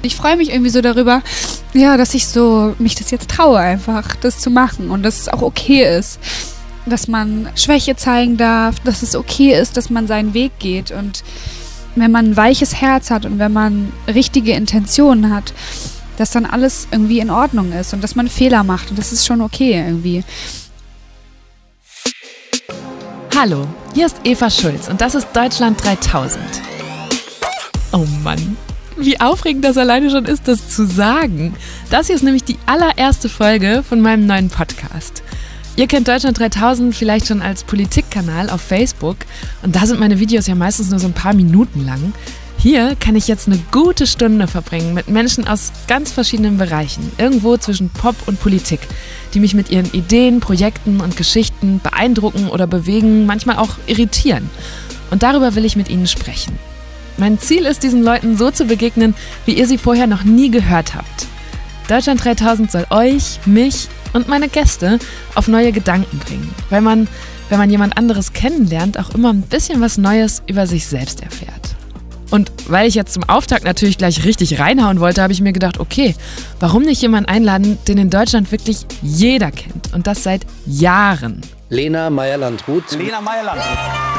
Ich freue mich irgendwie so darüber, ja, dass ich so mich das jetzt traue einfach, das zu machen und dass es auch okay ist, dass man Schwäche zeigen darf, dass es okay ist, dass man seinen Weg geht und wenn man ein weiches Herz hat und wenn man richtige Intentionen hat, dass dann alles irgendwie in Ordnung ist und dass man Fehler macht und das ist schon okay irgendwie. Hallo, hier ist Eva Schulz und das ist Deutschland 3000. Oh Mann, wie aufregend das alleine schon ist, das zu sagen. Das hier ist nämlich die allererste Folge von meinem neuen Podcast. Ihr kennt Deutschland 3000 vielleicht schon als Politikkanal auf Facebook und da sind meine Videos ja meistens nur so ein paar Minuten lang. Hier kann ich jetzt eine gute Stunde verbringen mit Menschen aus ganz verschiedenen Bereichen, irgendwo zwischen Pop und Politik, die mich mit ihren Ideen, Projekten und Geschichten beeindrucken oder bewegen, manchmal auch irritieren. Und darüber will ich mit ihnen sprechen. Mein Ziel ist, diesen Leuten so zu begegnen, wie ihr sie vorher noch nie gehört habt. Deutschland 3000 soll euch, mich und meine Gäste auf neue Gedanken bringen, weil man, wenn man jemand anderes kennenlernt, auch immer ein bisschen was Neues über sich selbst erfährt. Und weil ich jetzt zum Auftakt natürlich gleich richtig reinhauen wollte, habe ich mir gedacht, okay, warum nicht jemanden einladen, den in Deutschland wirklich jeder kennt und das seit Jahren. Lena Meyer-Landrut. Lena Meyer-Landrut.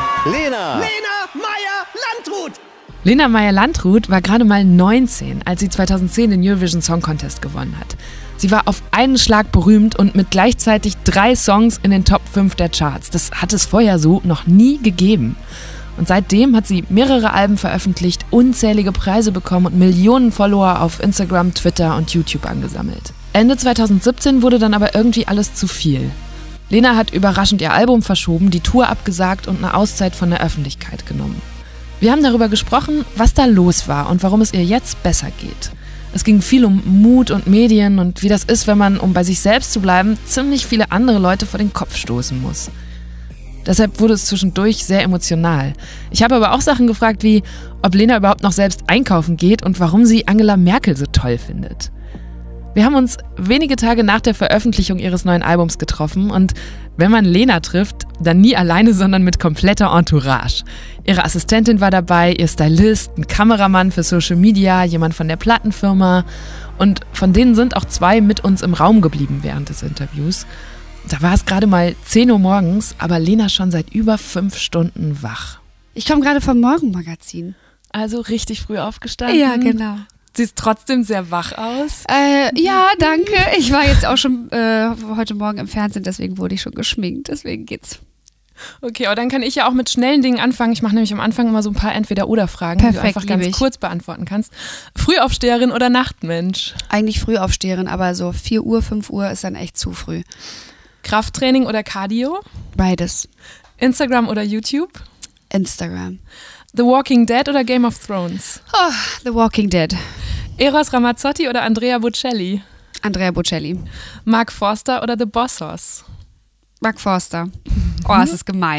Lena! Lena Meyer-Landrut! Lena Meyer-Landrut war gerade mal 19, als sie 2010 den Eurovision Song Contest gewonnen hat. Sie war auf einen Schlag berühmt und mit gleichzeitig 3 Songs in den Top 5 der Charts. Das hat es vorher so noch nie gegeben. Und seitdem hat sie mehrere Alben veröffentlicht, unzählige Preise bekommen und Millionen Follower auf Instagram, Twitter und YouTube angesammelt. Ende 2017 wurde dann aber irgendwie alles zu viel. Lena hat überraschend ihr Album verschoben, die Tour abgesagt und eine Auszeit von der Öffentlichkeit genommen. Wir haben darüber gesprochen, was da los war und warum es ihr jetzt besser geht. Es ging viel um Mut und Medien und wie das ist, wenn man, um bei sich selbst zu bleiben, ziemlich viele andere Leute vor den Kopf stoßen muss. Deshalb wurde es zwischendurch sehr emotional. Ich habe aber auch Sachen gefragt wie, ob Lena überhaupt noch selbst einkaufen geht und warum sie Angela Merkel so toll findet. Wir haben uns wenige Tage nach der Veröffentlichung ihres neuen Albums getroffen und wenn man Lena trifft, dann nie alleine, sondern mit kompletter Entourage. Ihre Assistentin war dabei, ihr Stylist, ein Kameramann für Social Media, jemand von der Plattenfirma und von denen sind auch 2 mit uns im Raum geblieben während des Interviews. Da war es gerade mal 10 Uhr morgens, aber Lena schon seit über 5 Stunden wach. Ich komme gerade vom Morgenmagazin. Also richtig früh aufgestanden? Ja, genau. Siehst trotzdem sehr wach aus. Ja, danke. Ich war jetzt auch schon heute Morgen im Fernsehen, deswegen wurde ich schon geschminkt. Deswegen geht's. Okay, aber dann kann ich ja auch mit schnellen Dingen anfangen. Ich mache nämlich am Anfang immer so ein paar Entweder-oder-Fragen, die du einfach ganz kurz beantworten kannst. Frühaufsteherin oder Nachtmensch? Eigentlich Frühaufsteherin, aber so 4 Uhr, 5 Uhr ist dann echt zu früh. Krafttraining oder Cardio? Beides. Instagram oder YouTube? Instagram. The Walking Dead oder Game of Thrones? Oh, The Walking Dead. Eros Ramazzotti oder Andrea Bocelli? Andrea Bocelli. Mark Forster oder The Bossos? Mark Forster. Oh, es ist gemein.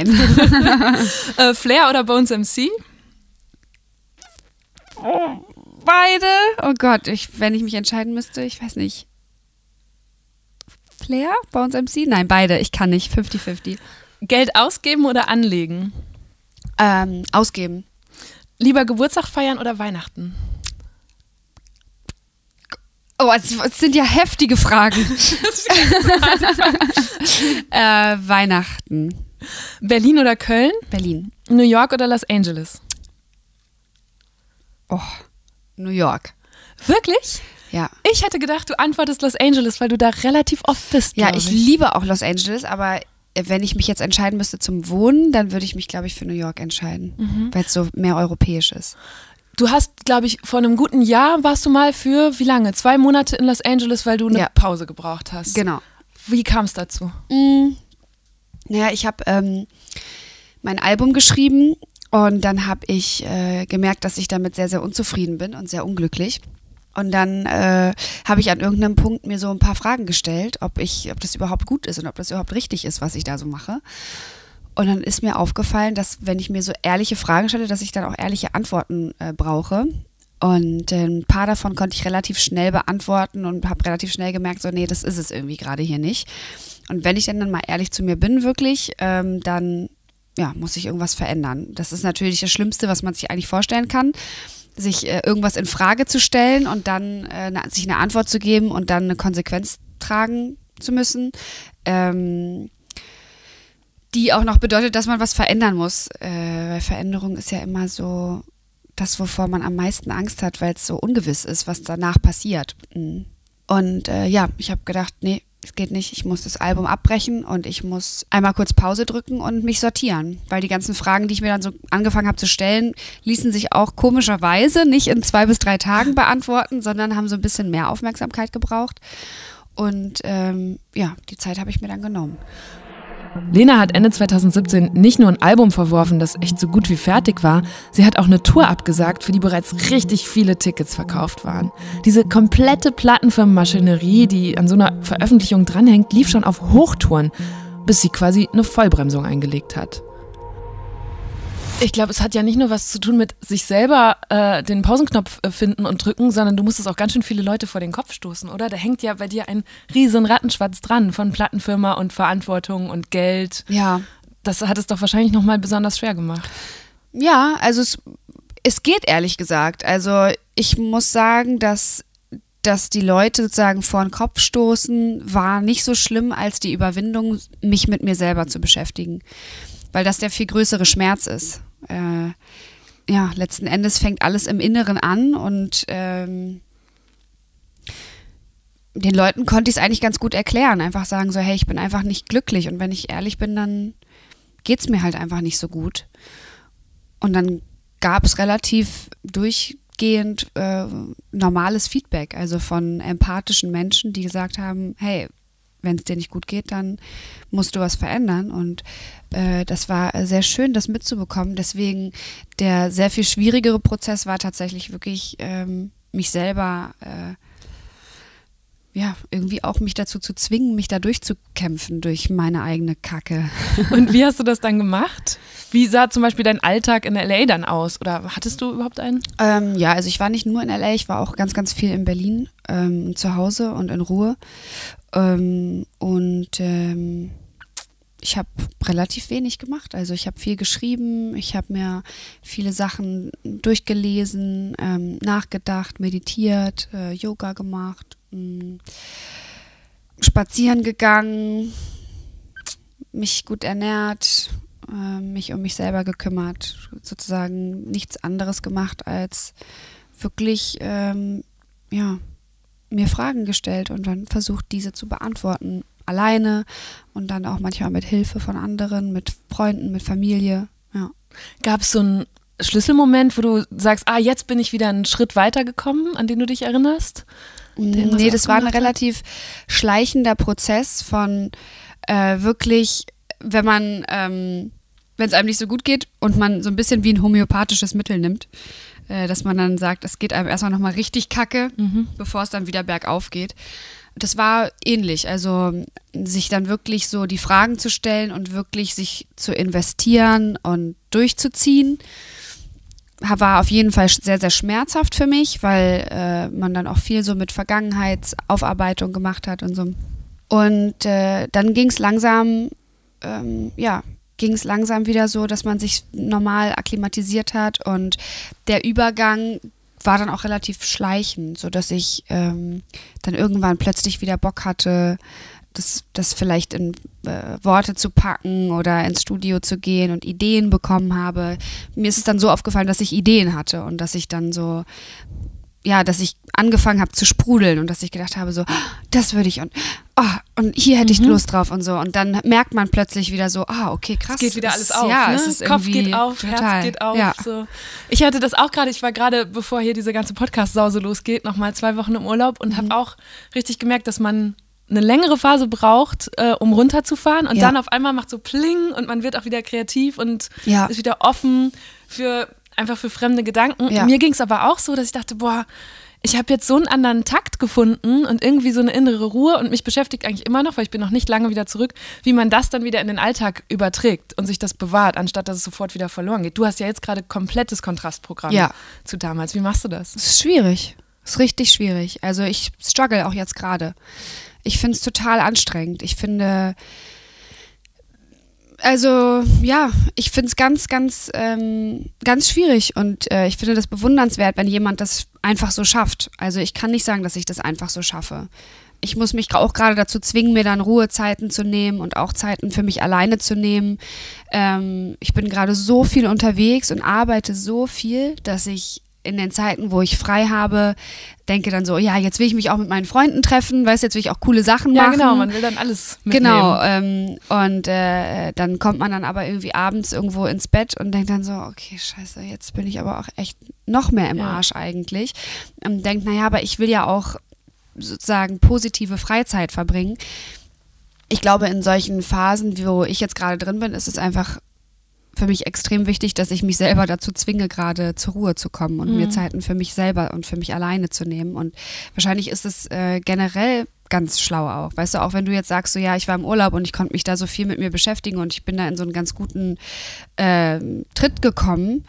Flair oder Bones MC? Oh, beide? Oh Gott, wenn ich mich entscheiden müsste, ich weiß nicht. Flair? Bones MC? Nein, beide. Ich kann nicht. 50-50. Geld ausgeben oder anlegen? Ausgeben. Lieber Geburtstag feiern oder Weihnachten? Oh, es sind ja heftige Fragen. Weihnachten. Berlin oder Köln? Berlin. New York oder Los Angeles? Oh, New York. Wirklich? Ja. Ich hätte gedacht, du antwortest Los Angeles, weil du da relativ oft bist. Ja, ich liebe auch Los Angeles, aber wenn ich mich jetzt entscheiden müsste zum Wohnen, dann würde ich mich, glaube ich, für New York entscheiden, weil es so mehr europäisch ist. Du hast, glaube ich, vor einem guten Jahr warst du mal für, wie lange? 2 Monate in Los Angeles, weil du eine Pause gebraucht hast. Genau. Wie kam es dazu? Naja, ich habe mein Album geschrieben und dann habe ich gemerkt, dass ich damit sehr, sehr unzufrieden bin und sehr unglücklich. Und dann habe ich an irgendeinem Punkt mir so ein paar Fragen gestellt, ob das überhaupt gut ist und ob das überhaupt richtig ist, was ich da so mache. Und dann ist mir aufgefallen, dass wenn ich mir so ehrliche Fragen stelle, dass ich dann auch ehrliche Antworten brauche. Und ein paar davon konnte ich relativ schnell beantworten und habe relativ schnell gemerkt, so nee, das ist es irgendwie gerade hier nicht. Und wenn ich dann mal ehrlich zu mir bin, wirklich, dann muss ich irgendwas verändern. Das ist natürlich das Schlimmste, was man sich eigentlich vorstellen kann. sich irgendwas in Frage zu stellen und dann sich eine Antwort zu geben und dann eine Konsequenz tragen zu müssen, die auch noch bedeutet, dass man was verändern muss. Weil Veränderung ist ja immer so das, wovor man am meisten Angst hat, weil es so ungewiss ist, was danach passiert. Und ich habe gedacht, nee, es geht nicht, ich muss das Album abbrechen und ich muss einmal kurz Pause drücken und mich sortieren, weil die ganzen Fragen, die ich mir dann so angefangen habe zu stellen, ließen sich auch komischerweise nicht in 2 bis 3 Tagen beantworten, sondern haben so ein bisschen mehr Aufmerksamkeit gebraucht und die Zeit habe ich mir dann genommen. Lena hat Ende 2017 nicht nur ein Album verworfen, das echt so gut wie fertig war, sie hat auch eine Tour abgesagt, für die bereits richtig viele Tickets verkauft waren. Diese komplette Plattenfirmenmaschinerie, die an so einer Veröffentlichung dranhängt, lief schon auf Hochtouren, bis sie quasi eine Vollbremsung eingelegt hat. Ich glaube, es hat ja nicht nur was zu tun mit sich selber den Pausenknopf finden und drücken, sondern du musstest auch ganz schön viele Leute vor den Kopf stoßen, oder? Da hängt ja bei dir ein riesen Rattenschwanz dran von Plattenfirma und Verantwortung und Geld. Ja. Das hat es doch wahrscheinlich nochmal besonders schwer gemacht. Ja, also es geht ehrlich gesagt. Also ich muss sagen, dass die Leute sozusagen vor den Kopf stoßen, war nicht so schlimm als die Überwindung, mich mit mir selber zu beschäftigen. Weil das der viel größere Schmerz ist. Letzten Endes fängt alles im Inneren an und den Leuten konnte ich es eigentlich ganz gut erklären. Einfach sagen so, hey, ich bin einfach nicht glücklich und wenn ich ehrlich bin, dann geht es mir halt einfach nicht so gut. Und dann gab es relativ durchgehend normales Feedback, also von empathischen Menschen, die gesagt haben, hey, wenn es dir nicht gut geht, dann musst du was verändern und das war sehr schön, das mitzubekommen. Deswegen der sehr viel schwierigere Prozess war tatsächlich wirklich mich selber irgendwie auch mich dazu zu zwingen, mich da durchzukämpfen durch meine eigene Kacke. Und wie hast du das dann gemacht? Wie sah zum Beispiel dein Alltag in L.A. dann aus? Oder hattest du überhaupt einen? Also ich war nicht nur in L.A., ich war auch ganz, ganz viel in Berlin zu Hause und in Ruhe. Ich habe relativ wenig gemacht. Also ich habe viel geschrieben, ich habe mir viele Sachen durchgelesen, nachgedacht, meditiert, Yoga gemacht, spazieren gegangen, mich gut ernährt, mich um mich selber gekümmert, sozusagen nichts anderes gemacht als wirklich mir Fragen gestellt und dann versucht, diese zu beantworten. Alleine und dann auch manchmal mit Hilfe von anderen, mit Freunden, mit Familie. Ja. Gab es so einen Schlüsselmoment, wo du sagst, jetzt bin ich wieder einen Schritt weitergekommen, an den du dich erinnerst? Nee, das war ein relativ schleichender Prozess von wirklich, wenn es einem nicht so gut geht und man so ein bisschen wie ein homöopathisches Mittel nimmt, dass man dann sagt, es geht einem erstmal nochmal richtig kacke, bevor es dann wieder bergauf geht. Das war ähnlich, also sich dann wirklich so die Fragen zu stellen und wirklich sich zu investieren und durchzuziehen, war auf jeden Fall sehr, sehr schmerzhaft für mich, weil man dann auch viel so mit Vergangenheitsaufarbeitung gemacht hat und so. Und dann ging es langsam wieder so, dass man sich normal akklimatisiert hat und der Übergang war dann auch relativ schleichend, sodass ich dann irgendwann plötzlich wieder Bock hatte, das vielleicht in Worte zu packen oder ins Studio zu gehen und Ideen bekommen habe. Mir ist es dann so aufgefallen, dass ich Ideen hatte und dass ich dann so, dass ich angefangen habe zu sprudeln und dass ich gedacht habe so, das würde ich und hier hätte ich Lust drauf und so. Und dann merkt man plötzlich wieder so, okay, krass. Es geht wieder alles auf, ja, ne? Es ist Kopf geht auf, total, Herz geht auf. Ja. So. Ich hatte das auch gerade, ich war gerade, bevor hier diese ganze Podcast-Sause losgeht, nochmal 2 Wochen im Urlaub und habe auch richtig gemerkt, dass man eine längere Phase braucht, um runterzufahren und dann auf einmal macht so Pling und man wird auch wieder kreativ und ist wieder offen einfach für fremde Gedanken. Ja. Mir ging es aber auch so, dass ich dachte, ich habe jetzt so einen anderen Takt gefunden und irgendwie so eine innere Ruhe und mich beschäftigt eigentlich immer noch, weil ich bin noch nicht lange wieder zurück, wie man das dann wieder in den Alltag überträgt und sich das bewahrt, anstatt dass es sofort wieder verloren geht. Du hast ja jetzt gerade komplettes Kontrastprogramm zu damals. Wie machst du das? Es ist schwierig. Es ist richtig schwierig. Also ich struggle auch jetzt gerade. Ich finde es total anstrengend. Ich finde, Also ja, ich finde es ganz, ganz, ganz schwierig und ich finde das bewundernswert, wenn jemand das einfach so schafft. Also ich kann nicht sagen, dass ich das einfach so schaffe. Ich muss mich auch gerade dazu zwingen, mir dann Ruhezeiten zu nehmen und auch Zeiten für mich alleine zu nehmen. Ich bin gerade so viel unterwegs und arbeite so viel, dass ich in den Zeiten, wo ich frei habe, denke dann so, ja, jetzt will ich mich auch mit meinen Freunden treffen, weißt du, jetzt will ich auch coole Sachen machen. Ja, genau, man will dann alles mitnehmen. Genau, und dann kommt man dann aber irgendwie abends irgendwo ins Bett und denkt dann so, okay, scheiße, jetzt bin ich aber auch echt noch mehr im Arsch eigentlich. Und denkt, naja, aber ich will ja auch sozusagen positive Freizeit verbringen. Ich glaube, in solchen Phasen, wo ich jetzt gerade drin bin, ist es einfach für mich extrem wichtig, dass ich mich selber dazu zwinge, gerade zur Ruhe zu kommen und mir Zeiten für mich selber und für mich alleine zu nehmen. Und wahrscheinlich ist es generell ganz schlau auch. Weißt du, auch wenn du jetzt sagst, so ja, ich war im Urlaub und ich konnte mich da so viel mit mir beschäftigen und ich bin da in so einen ganz guten Tritt gekommen.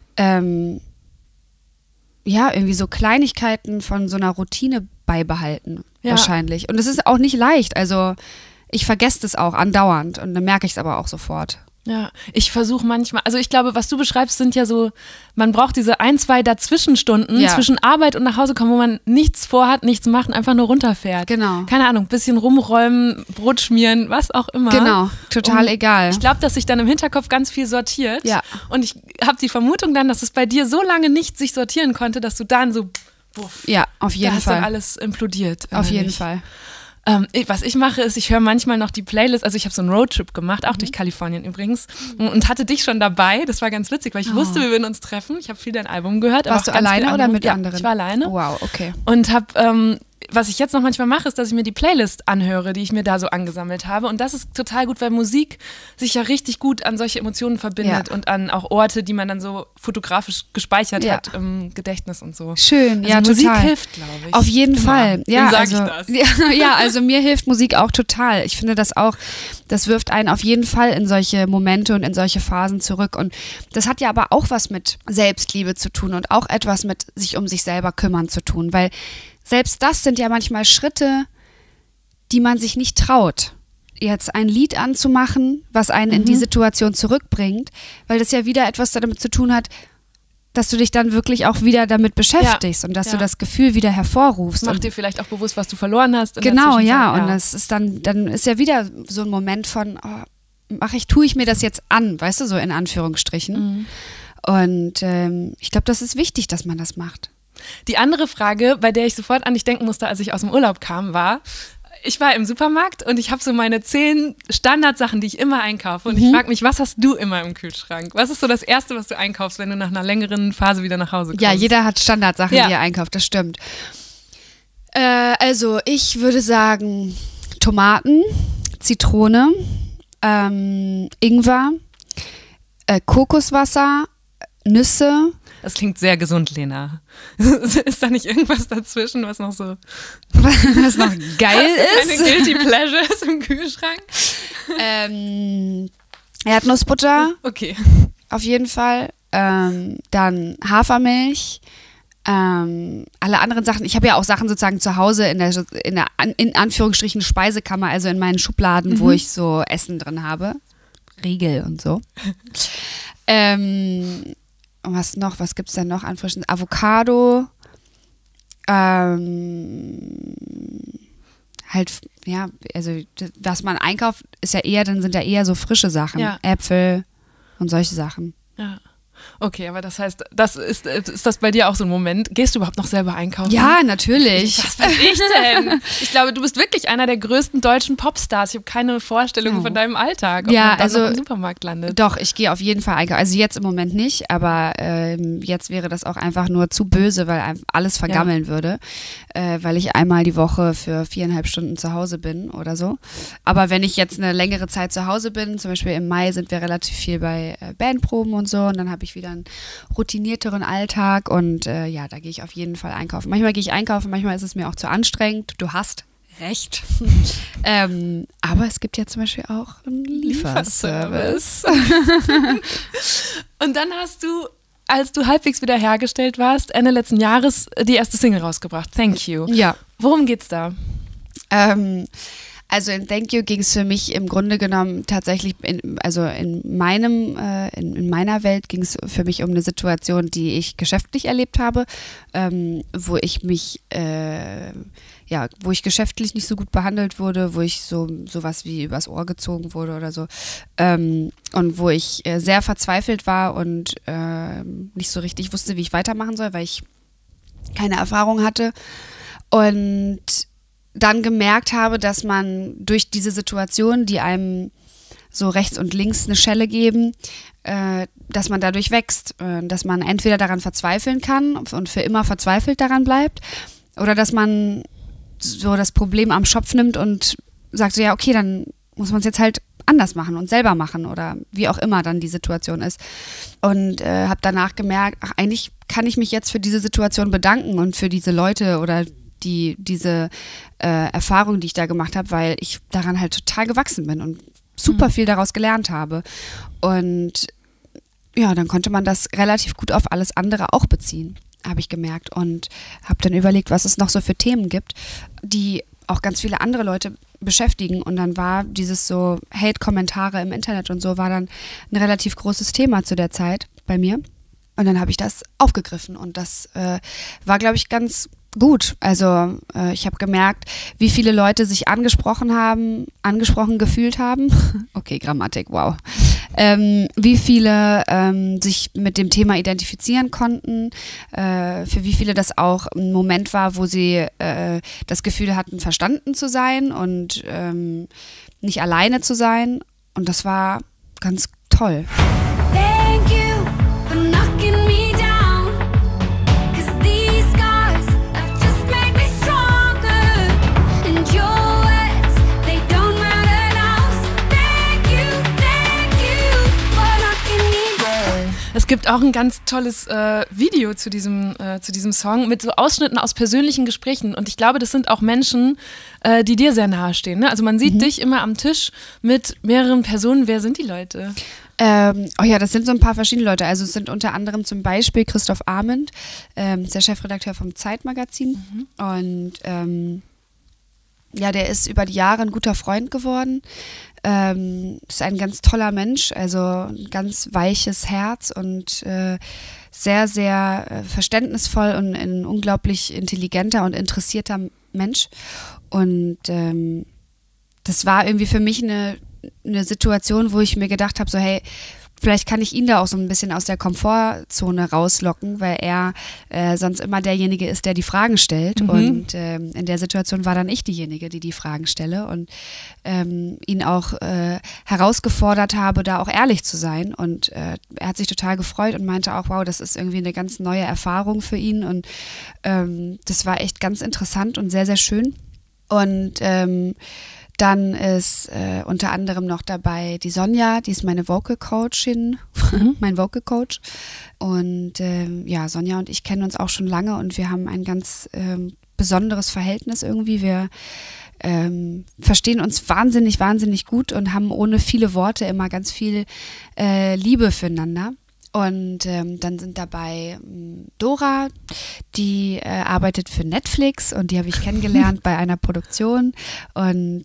Ja, irgendwie so Kleinigkeiten von so einer Routine beibehalten, wahrscheinlich. Und es ist auch nicht leicht. Also ich vergesse das auch andauernd und dann merke ich es aber auch sofort. Ja, ich versuche manchmal, also ich glaube, was du beschreibst, sind ja so, man braucht diese 1, 2 Dazwischenstunden zwischen Arbeit und nach Hause kommen, wo man nichts vorhat, nichts macht und einfach nur runterfährt. Genau. Keine Ahnung, bisschen rumräumen, Brot schmieren, was auch immer. Genau, total egal. Ich glaube, dass sich dann im Hinterkopf ganz viel sortiert. Ja. Und ich habe die Vermutung dann, dass es bei dir so lange nicht sich sortieren konnte, dass du dann so, ja, auf jeden da Fall. ist dann alles implodiert. Auf jeden innerlich. Fall. Was ich mache, ist, ich höre manchmal noch die Playlist, also ich habe so einen Roadtrip gemacht, auch durch Kalifornien übrigens, und hatte dich schon dabei, das war ganz witzig, weil ich wusste, wir würden uns treffen, ich habe viel dein Album gehört. Warst du alleine oder mit anderen? Ich war alleine. Wow, okay. Und habe, was ich jetzt noch manchmal mache, ist, dass ich mir die Playlist anhöre, die ich mir da so angesammelt habe, und das ist total gut, weil Musik sich ja richtig gut an solche Emotionen verbindet und an auch Orte, die man dann so fotografisch gespeichert hat im Gedächtnis und so. Schön, also ja, Musik total. hilft, glaube ich. Auf jeden Fall. Ja, sag also, ich das. Ja, also mir hilft Musik auch total. Ich finde das auch, das wirft einen auf jeden Fall in solche Momente und in solche Phasen zurück. Und das hat ja aber auch was mit Selbstliebe zu tun und auch etwas mit sich um sich selber kümmern zu tun, weil selbst das sind ja manchmal Schritte, die man sich nicht traut, jetzt ein Lied anzumachen, was einen in die Situation zurückbringt, weil das ja wieder etwas damit zu tun hat, dass du dich dann wirklich auch wieder damit beschäftigst und dass du das Gefühl wieder hervorrufst. Mach dir vielleicht auch bewusst, was du verloren hast. Genau, ja. Und das ist dann ist ja wieder so ein Moment von, tue ich mir das jetzt an, weißt du, so in Anführungsstrichen. Und ich glaube, das ist wichtig, dass man das macht. Die andere Frage, bei der ich sofort an dich denken musste, als ich aus dem Urlaub kam, war, ich war im Supermarkt und ich habe so meine 10 Standardsachen, die ich immer einkaufe, und ich frage mich, was hast du immer im Kühlschrank? Was ist so das Erste, was du einkaufst, wenn du nach einer längeren Phase wieder nach Hause kommst? Ja, jeder hat Standardsachen, die er einkauft, das stimmt. Also ich würde sagen Tomaten, Zitrone, Ingwer, Kokoswasser, Nüsse. Das klingt sehr gesund, Lena. Ist da nicht irgendwas dazwischen, was noch so was noch geil ist? Eine Guilty Pleasure ist im Kühlschrank? Erdnussbutter. Okay. Auf jeden Fall. Dann Hafermilch. Alle anderen Sachen. Ich habe ja auch Sachen sozusagen zu Hause in der in Anführungsstrichen Speisekammer, also in meinen Schubladen, wo ich so Essen drin habe. Riegel und so. Was noch? Was gibt es denn noch an frischen? Avocado. Halt, ja, also was man einkauft, ist ja eher, dann sind ja eher so frische Sachen. Ja. Äpfel und solche Sachen. Ja. Okay, aber das heißt, ist das bei dir auch so ein Moment? Gehst du überhaupt noch selber einkaufen? Ja, natürlich. Was weiß ich denn? Ich glaube, du bist wirklich einer der größten deutschen Popstars. Ich habe keine Vorstellung von deinem Alltag, ob man dann noch im Supermarkt landet. Doch, ich gehe auf jeden Fall einkaufen. Also jetzt im Moment nicht, aber jetzt wäre das auch einfach nur zu böse, weil alles vergammeln würde, weil ich einmal die Woche für 4,5 Stunden zu Hause bin oder so. Aber wenn ich jetzt eine längere Zeit zu Hause bin, zum Beispiel im Mai sind wir relativ viel bei Bandproben und so, und dann habe ich wieder einen routinierteren Alltag und da gehe ich auf jeden Fall einkaufen. Manchmal gehe ich einkaufen, manchmal ist es mir auch zu anstrengend. Du hast recht. Aber es gibt ja zum Beispiel auch einen Lieferservice. Und dann hast du, als du halbwegs wiederhergestellt warst, Ende letzten Jahres die erste Single rausgebracht, Thank You. Ja. Worum geht's da? Also in Thank You ging es für mich im Grunde genommen tatsächlich, in meiner Welt ging es für mich um eine Situation, die ich geschäftlich erlebt habe, wo ich mich, wo ich geschäftlich nicht so gut behandelt wurde, wo ich sowas wie übers Ohr gezogen wurde oder so, und wo ich sehr verzweifelt war und nicht so richtig wusste, wie ich weitermachen soll, weil ich keine Erfahrung hatte und dann gemerkt habe, dass man durch diese Situation, die einem so rechts und links eine Schelle geben, dass man dadurch wächst, dass man entweder daran verzweifeln kann und für immer verzweifelt daran bleibt oder dass man so das Problem am Schopf nimmt und sagt so, ja okay, dann muss man es jetzt halt anders machen und selber machen oder wie auch immer dann die Situation ist. Und habe danach gemerkt, ach, eigentlich kann ich mich jetzt für diese Situation bedanken und für diese Leute oder diese Erfahrung, die ich da gemacht habe, weil ich daran halt total gewachsen bin und super viel daraus gelernt habe. Und ja, dann konnte man das relativ gut auf alles andere auch beziehen, habe ich gemerkt. Und habe dann überlegt, was es noch so für Themen gibt, die auch ganz viele andere Leute beschäftigen. Und dann war dieses so Hate-Kommentare im Internet und so war dann ein relativ großes Thema zu der Zeit bei mir. Und dann habe ich das aufgegriffen und das war, glaube ich, ganz gut. Also ich habe gemerkt, wie viele Leute sich angesprochen gefühlt haben. Okay, Grammatik, wow. Wie viele sich mit dem Thema identifizieren konnten, für wie viele das auch ein Moment war, wo sie das Gefühl hatten, verstanden zu sein und nicht alleine zu sein. Und das war ganz toll. Thank you for knocking me down, 'cause these scars have just made me stronger, and your words, they don't matter now, so thank you for knocking me down. Es gibt auch ein ganz tolles Video zu diesem Song mit so Ausschnitten aus persönlichen Gesprächen und ich glaube, das sind auch Menschen, die dir sehr nahe stehen. Ne? Also man sieht dich immer am Tisch mit mehreren Personen. Wer sind die Leute? Das sind so ein paar verschiedene Leute. Also es sind unter anderem zum Beispiel Christoph Amend, der Chefredakteur vom Zeitmagazin. Und der ist über die Jahre ein guter Freund geworden. Ist ein ganz toller Mensch, also ein ganz weiches Herz und sehr, sehr verständnisvoll und ein unglaublich intelligenter und interessierter Mensch. Und das war irgendwie für mich eine Situation, wo ich mir gedacht habe, so hey, vielleicht kann ich ihn da auch so ein bisschen aus der Komfortzone rauslocken, weil er sonst immer derjenige ist, der die Fragen stellt. Und in der Situation war dann ich diejenige, die die Fragen stelle und ihn auch herausgefordert habe, da auch ehrlich zu sein. Und er hat sich total gefreut und meinte auch, wow, das ist irgendwie eine ganz neue Erfahrung für ihn. Und das war echt ganz interessant und sehr, sehr schön. Und dann ist unter anderem noch dabei die Sonja, die ist meine Vocal Coachin, mein Vocal Coach. Und Sonja und ich kennen uns auch schon lange und wir haben ein ganz besonderes Verhältnis irgendwie. Wir verstehen uns wahnsinnig, wahnsinnig gut und haben ohne viele Worte immer ganz viel Liebe füreinander. Und dann sind dabei Dora, die arbeitet für Netflix und die habe ich kennengelernt bei einer Produktion. Und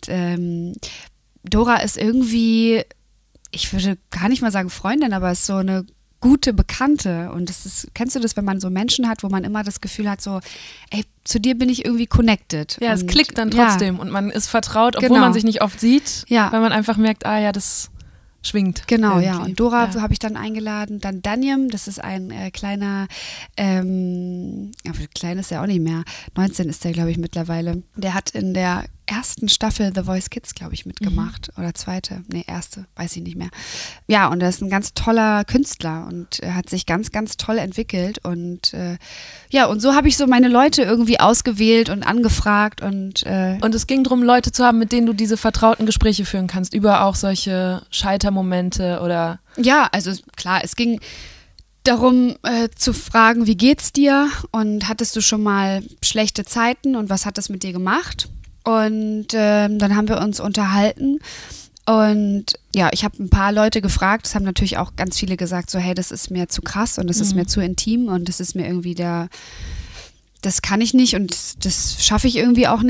Dora ist irgendwie, ich würde gar nicht mal sagen Freundin, aber ist so eine gute Bekannte. Und das ist, kennst du das, wenn man so Menschen hat, wo man immer das Gefühl hat, so, ey, zu dir bin ich irgendwie connected. Ja, und, es klickt dann trotzdem und man ist vertraut, obwohl man sich nicht oft sieht, weil man einfach merkt, das schwingt. Genau, irgendwie. ja. Und Dora habe ich dann eingeladen. Dann Daniel, das ist ein kleiner, klein ist er auch nicht mehr, 19 ist er, glaube ich, mittlerweile. Der hat in der ersten Staffel The Voice Kids, glaube ich, mitgemacht. Oder zweite, erste, weiß ich nicht mehr. Ja, und er ist ein ganz toller Künstler und er hat sich ganz, ganz toll entwickelt. Und und so habe ich so meine Leute irgendwie ausgewählt und angefragt. Und es ging darum, Leute zu haben, mit denen du diese vertrauten Gespräche führen kannst, über auch solche Scheitermomente oder... Ja, also klar, es ging darum zu fragen, wie geht's dir und hattest du schon mal schlechte Zeiten und was hat das mit dir gemacht? Und dann haben wir uns unterhalten und ja, ich habe ein paar Leute gefragt, es haben natürlich auch ganz viele gesagt, so hey, das ist mir zu krass und das ist mir zu intim und das ist mir irgendwie das kann ich nicht und das schaffe ich irgendwie auch nicht.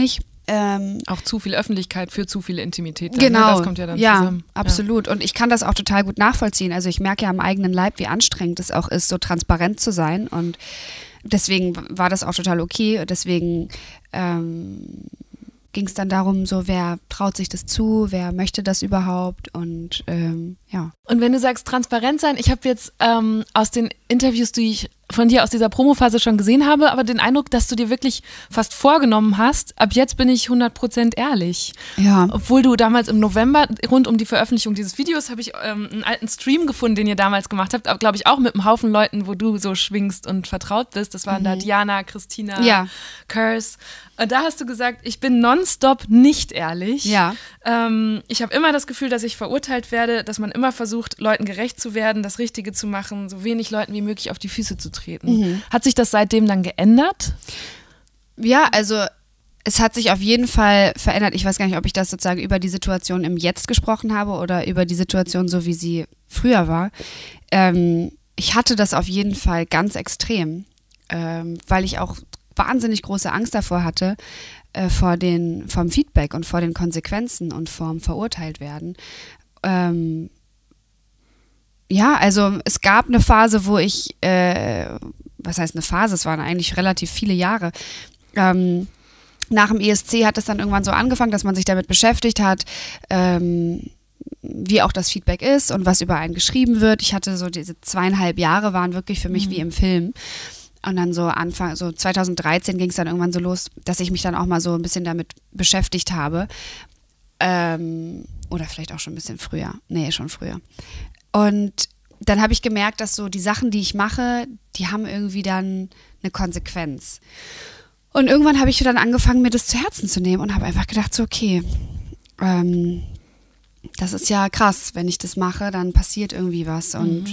Auch zu viel Öffentlichkeit für zu viel Intimität. Dann, genau, ne? Das kommt ja dann zusammen. Absolut. Und ich kann das auch total gut nachvollziehen. Also ich merke ja am eigenen Leib, wie anstrengend es auch ist, so transparent zu sein. Und deswegen war das auch total okay. Deswegen ging es dann darum, so wer traut sich das zu, wer möchte das überhaupt und ja. Und wenn du sagst transparent sein, ich habe jetzt aus den Interviews, die ich von dir aus dieser Promophase schon gesehen habe, aber den Eindruck, dass du dir wirklich fast vorgenommen hast, ab jetzt bin ich 100% ehrlich. Ja. Obwohl du damals im November, rund um die Veröffentlichung dieses Videos, habe ich einen alten Stream gefunden, den ihr damals gemacht habt, glaube ich auch mit einem Haufen Leuten, wo du so schwingst und vertraut bist. Das waren da Diana, Christina, Curse. Und da hast du gesagt, ich bin nonstop nicht ehrlich. Ja. Ich habe immer das Gefühl, dass ich verurteilt werde, dass man immer versucht, Leuten gerecht zu werden, das Richtige zu machen, so wenig Leuten wie möglich auf die Füße zu treten. Hat sich das seitdem dann geändert? Ja, also es hat sich auf jeden Fall verändert. Ich weiß gar nicht, ob ich das sozusagen über die Situation im Jetzt gesprochen habe oder über die Situation so, wie sie früher war. Ich hatte das auf jeden Fall ganz extrem, weil ich auch wahnsinnig große Angst davor hatte, vom Feedback und vor den Konsequenzen und vom Verurteiltwerden. Ja, also es gab eine Phase, wo ich, was heißt eine Phase, es waren eigentlich relativ viele Jahre, nach dem ESC hat es dann irgendwann so angefangen, dass man sich damit beschäftigt hat, wie auch das Feedback ist und was über einen geschrieben wird. Ich hatte so diese 2,5 Jahre waren wirklich für mich wie im Film. Und dann so so 2013 ging es dann irgendwann so los, dass ich mich dann auch mal so ein bisschen damit beschäftigt habe. Oder vielleicht auch schon ein bisschen früher. Nee, schon früher. Und dann habe ich gemerkt, dass so die Sachen, die ich mache, die haben irgendwie dann eine Konsequenz. Und irgendwann habe ich dann angefangen, mir das zu Herzen zu nehmen und habe einfach gedacht, so okay, das ist ja krass, wenn ich das mache, dann passiert irgendwie was und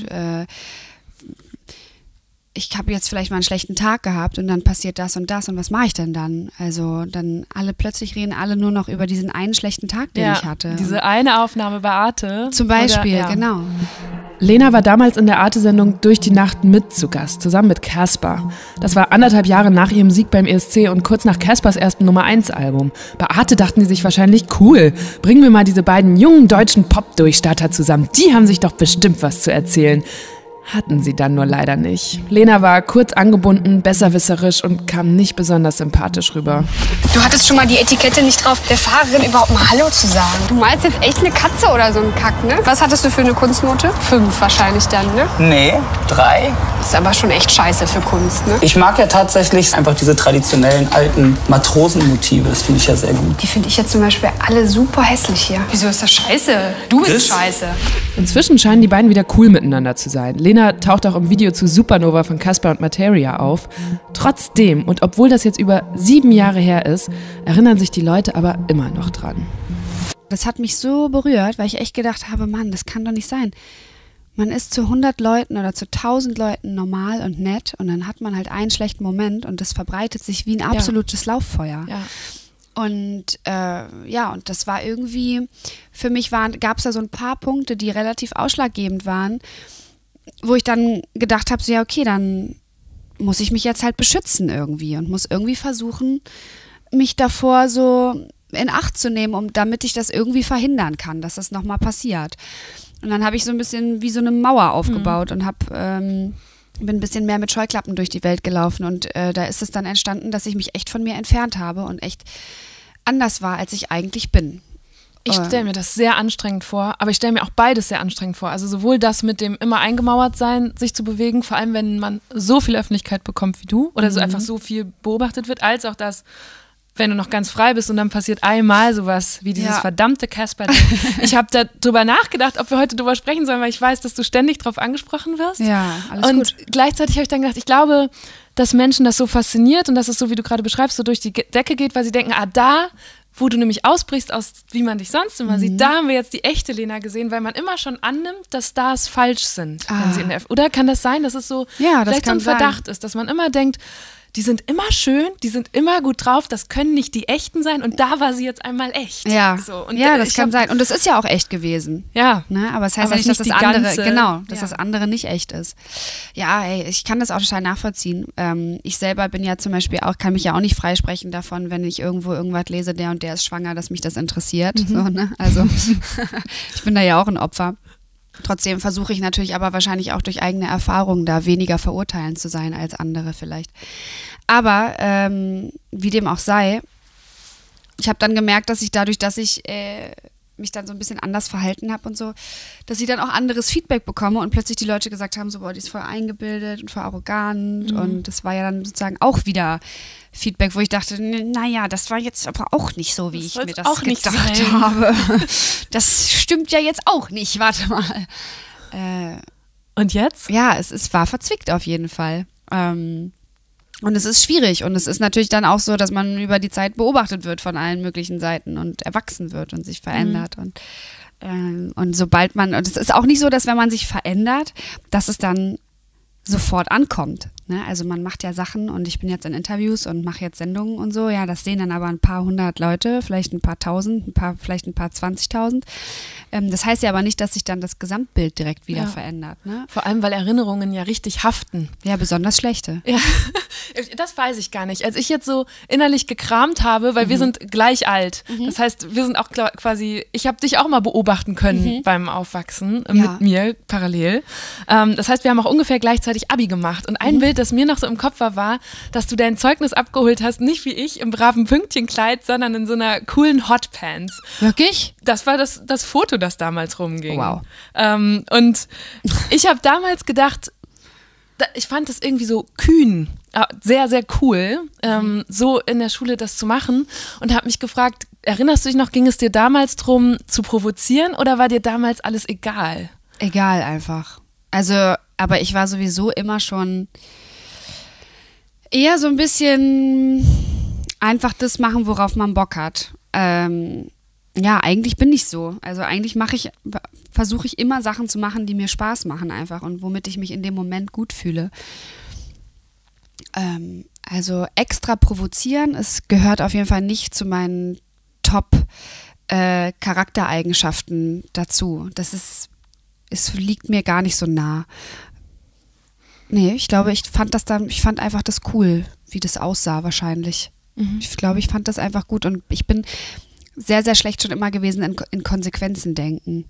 ich habe jetzt vielleicht mal einen schlechten Tag gehabt und dann passiert das und was mache ich denn dann? Also dann plötzlich reden alle nur noch über diesen einen schlechten Tag, den ich hatte. Diese eine Aufnahme bei Arte. Zum Beispiel, genau. Lena war damals in der Arte-Sendung Durch die Nacht mit zu Gast, zusammen mit Caspar. Das war 1,5 Jahre nach ihrem Sieg beim ESC und kurz nach Caspars ersten Nummer-1-Album. Bei Arte dachten die sich wahrscheinlich, cool, bringen wir mal diese beiden jungen deutschen Pop-Durchstarter zusammen. Die haben sich doch bestimmt was zu erzählen. Hatten sie dann nur leider nicht. Lena war kurz angebunden, besserwisserisch und kam nicht besonders sympathisch rüber. Du hattest schon mal die Etikette nicht drauf, der Fahrerin überhaupt mal Hallo zu sagen. Du meinst jetzt echt eine Katze oder so ein Kack, ne? Was hattest du für eine Kunstnote? 5 wahrscheinlich dann, ne? Nee, 3. Ist aber schon echt scheiße für Kunst, ne? Ich mag ja tatsächlich einfach diese traditionellen alten Matrosenmotive. Das finde ich ja sehr gut. Die finde ich jetzt zum Beispiel alle super hässlich hier. Wieso ist das scheiße? Du bist scheiße. Inzwischen scheinen die beiden wieder cool miteinander zu sein. Lena taucht auch im Video zu Supernova von Caspar und Materia auf. Trotzdem, und obwohl das jetzt über 7 Jahre her ist, erinnern sich die Leute aber immer noch dran. Das hat mich so berührt, weil ich echt gedacht habe, Mann, das kann doch nicht sein. Man ist zu 100 Leuten oder zu 1000 Leuten normal und nett und dann hat man halt einen schlechten Moment und das verbreitet sich wie ein absolutes Lauffeuer. Ja. Und und das war irgendwie, für mich gab es da so ein paar Punkte, die relativ ausschlaggebend waren, wo ich dann gedacht habe, so ja okay, dann muss ich mich jetzt halt beschützen irgendwie und muss irgendwie versuchen, mich davor so in Acht zu nehmen, damit ich das irgendwie verhindern kann, dass das nochmal passiert. Und dann habe ich so ein bisschen wie so eine Mauer aufgebaut und bin ein bisschen mehr mit Scheuklappen durch die Welt gelaufen und da ist es dann entstanden, dass ich mich echt von mir entfernt habe und echt anders war, als ich eigentlich bin. Ich stelle mir das sehr anstrengend vor, aber ich stelle mir auch beides sehr anstrengend vor. Also sowohl das mit dem immer eingemauert sein, sich zu bewegen, vor allem wenn man so viel Öffentlichkeit bekommt wie du oder so einfach so viel beobachtet wird, als auch das, wenn du noch ganz frei bist und dann passiert einmal sowas wie dieses verdammte Caspar-Ding. Ich habe darüber nachgedacht, ob wir heute darüber sprechen sollen, weil ich weiß, dass du ständig drauf angesprochen wirst. Ja, alles gut. Und gleichzeitig habe ich dann gedacht, ich glaube, dass Menschen das so fasziniert und dass es so, wie du gerade beschreibst, so durch die Decke geht, weil sie denken, da, wo du nämlich ausbrichst aus, wie man dich sonst immer sieht, da haben wir jetzt die echte Lena gesehen, weil man immer schon annimmt, dass Stars falsch sind. Wenn sie oder kann das sein, dass es so das vielleicht so kann ein Verdacht ist, dass man immer denkt, die sind immer schön, die sind immer gut drauf, das können nicht die echten sein und da war sie jetzt einmal echt. Ja, so, und ja, das kann sein. Und das ist ja auch echt gewesen. Ja. Ne? Aber es heißt Aber ja nicht, dass nicht das die andere, ganze- genau, dass ja. das andere nicht echt ist. Ja, ey, ich kann das auch total nachvollziehen. Ich selber bin ja zum Beispiel auch, kann mich ja auch nicht freisprechen davon, wenn ich irgendwo irgendwas lese, der und der ist schwanger, dass mich das interessiert. So, ne? Also ich bin da ja auch ein Opfer. Trotzdem versuche ich natürlich aber wahrscheinlich auch durch eigene Erfahrungen da weniger verurteilend zu sein als andere vielleicht. Aber wie dem auch sei, ich habe dann gemerkt, dass ich dadurch, dass ich mich dann so ein bisschen anders verhalten habe und so, dass ich dann auch anderes Feedback bekomme und plötzlich die Leute gesagt haben, so, boah, die ist voll eingebildet und voll arrogant und das war ja dann sozusagen auch wieder Feedback, wo ich dachte, naja, das war jetzt aber auch nicht so, wie Das ich soll's mir das auch nicht gedacht sein. habe. Das stimmt ja jetzt auch nicht, warte mal. Und jetzt? Ja, war verzwickt auf jeden Fall. Und es ist schwierig und es ist natürlich dann auch so, dass man über die Zeit beobachtet wird von allen möglichen Seiten und erwachsen wird und sich verändert und sobald man, und es ist auch nicht so, dass wenn man sich verändert, dass es dann sofort ankommt. Ne? Also man macht ja Sachen und ich bin jetzt in Interviews und mache jetzt Sendungen und so, ja, das sehen dann aber ein paar hundert Leute, vielleicht ein paar tausend, vielleicht ein paar 20.000. Das heißt ja aber nicht, dass sich dann das Gesamtbild direkt wieder verändert. Ne? Vor allem, weil Erinnerungen ja richtig haften. Ja, besonders schlechte. Ja, das weiß ich gar nicht. Als ich jetzt so innerlich gekramt habe, weil wir sind gleich alt. Das heißt, wir sind auch quasi, ich habe dich auch mal beobachten können beim Aufwachsen mit mir parallel. Das heißt, wir haben auch ungefähr gleichzeitig Abi gemacht. Und ein Bild, das mir noch so im Kopf war, dass du dein Zeugnis abgeholt hast, nicht wie ich im braven Pünktchenkleid, sondern in so einer coolen Hotpants. Wirklich? Das war das Foto, das damals rumging. Wow. Und ich habe damals gedacht, ich fand das irgendwie so kühn, sehr, sehr cool, so in der Schule das zu machen und habe mich gefragt, erinnerst du dich noch, ging es dir damals drum zu provozieren oder war dir damals alles egal? Egal einfach. Also, aber ich war sowieso immer schon eher so ein bisschen einfach das machen, worauf man Bock hat. Ja, eigentlich bin ich so. Also eigentlich versuche ich immer Sachen zu machen, die mir Spaß machen einfach und womit ich mich in dem Moment gut fühle. Also extra provozieren, es gehört auf jeden Fall nicht zu meinen Top-Charaktereigenschaften dazu. Es liegt mir gar nicht so nah. Nee, ich glaube, ich fand einfach das cool, wie das aussah wahrscheinlich. Ich glaube, ich fand das einfach gut und ich bin sehr, sehr schlecht schon immer gewesen in Konsequenzen denken.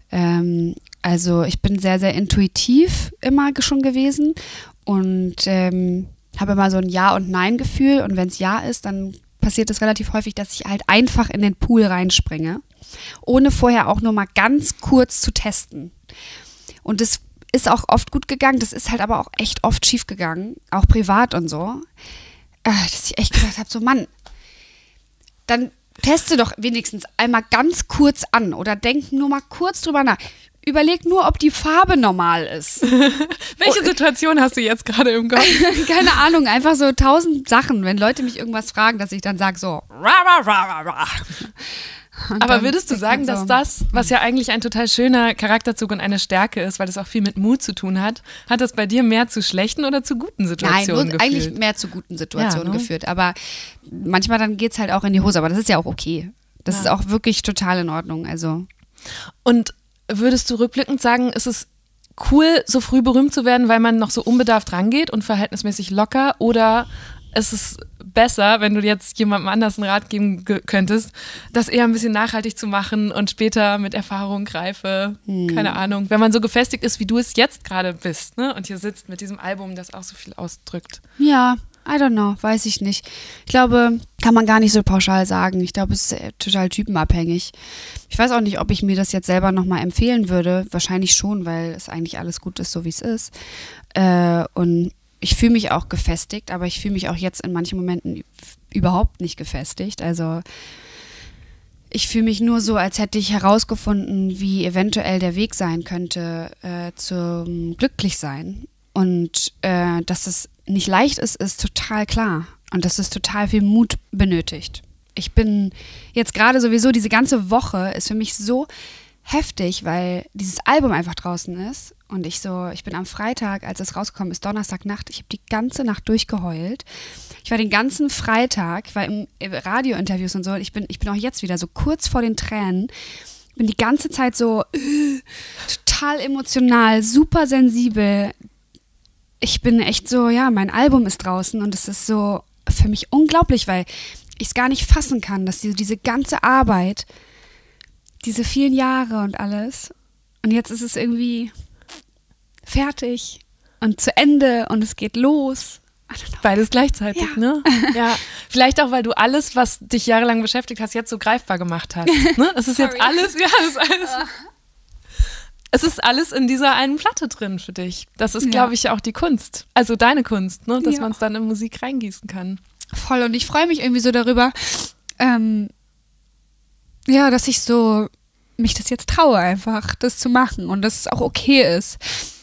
Also ich bin sehr, sehr intuitiv immer schon gewesen und habe immer so ein Ja- und Nein-Gefühl und wenn es Ja ist, dann passiert es relativ häufig, dass ich halt einfach in den Pool reinspringe, ohne vorher auch nur mal ganz kurz zu testen. Und das ist auch oft gut gegangen, das ist halt aber auch echt oft schief gegangen, auch privat und so, dass ich echt gedacht habe, so Mann, dann teste doch wenigstens einmal ganz kurz an oder denk nur mal kurz drüber nach. Überleg nur, ob die Farbe normal ist. Welche Situation hast du jetzt gerade im Kopf? Keine Ahnung, einfach so 1000 Sachen, wenn Leute mich irgendwas fragen, dass ich dann sage so ra, ra, ra, ra. Aber würdest du sagen, dass das, was ja eigentlich ein total schöner Charakterzug und eine Stärke ist, weil das auch viel mit Mut zu tun hat das bei dir mehr zu schlechten oder zu guten Situationen Nein, geführt? eigentlich mehr zu guten Situationen Ja, ne? geführt. Aber manchmal dann geht es halt auch in die Hose. Aber das ist ja auch okay. Das ist auch wirklich total in Ordnung. Also. Und würdest du rückblickend sagen, ist es cool, so früh berühmt zu werden, weil man noch so unbedarft rangeht und verhältnismäßig locker? Oder ist es besser, wenn du jetzt jemandem anders einen Rat geben könntest, das eher ein bisschen nachhaltig zu machen und später mit Erfahrung, Reife, keine Ahnung, wenn man so gefestigt ist, wie du es jetzt gerade bist, ne? Und hier sitzt mit diesem Album, das auch so viel ausdrückt. Ja, I don't know, weiß ich nicht. Ich glaube, kann man gar nicht so pauschal sagen. Ich glaube, es ist total typenabhängig. Ich weiß auch nicht, ob ich mir das jetzt selber nochmal empfehlen würde. Wahrscheinlich schon, weil es eigentlich alles gut ist, so wie es ist. Und ich fühle mich auch gefestigt, aber ich fühle mich auch jetzt in manchen Momenten überhaupt nicht gefestigt. Also ich fühle mich nur so, als hätte ich herausgefunden, wie eventuell der Weg sein könnte zum Glücklichsein. Und dass es nicht leicht ist, ist total klar. Und dass es total viel Mut benötigt. Ich bin jetzt gerade sowieso, diese ganze Woche ist für mich so heftig, weil dieses Album einfach draußen ist Und ich bin am Freitag, als es rausgekommen ist, Donnerstagnacht, ich habe die ganze Nacht durchgeheult. Ich war den ganzen Freitag, war im Radiointerviews und so, ich bin auch jetzt wieder so kurz vor den Tränen, bin die ganze Zeit so total emotional, super sensibel. Ich bin echt so, ja, mein Album ist draußen und es ist so für mich unglaublich, weil ich es gar nicht fassen kann, dass diese ganze Arbeit, diese vielen Jahre und alles, und jetzt ist es irgendwie fertig und zu Ende und es geht los. Beides gleichzeitig, Ja. ne? Ja. Vielleicht auch, weil du alles, was dich jahrelang beschäftigt hast, jetzt so greifbar gemacht hast. Ne? Es ist jetzt alles, es ist alles in dieser einen Platte drin für dich. Das ist, glaube ich, auch die Kunst. Also deine Kunst, ne? Dass man es dann in Musik reingießen kann. Voll, und ich freue mich irgendwie so darüber, dass ich so mich das jetzt traue einfach, das zu machen und dass es auch okay ist,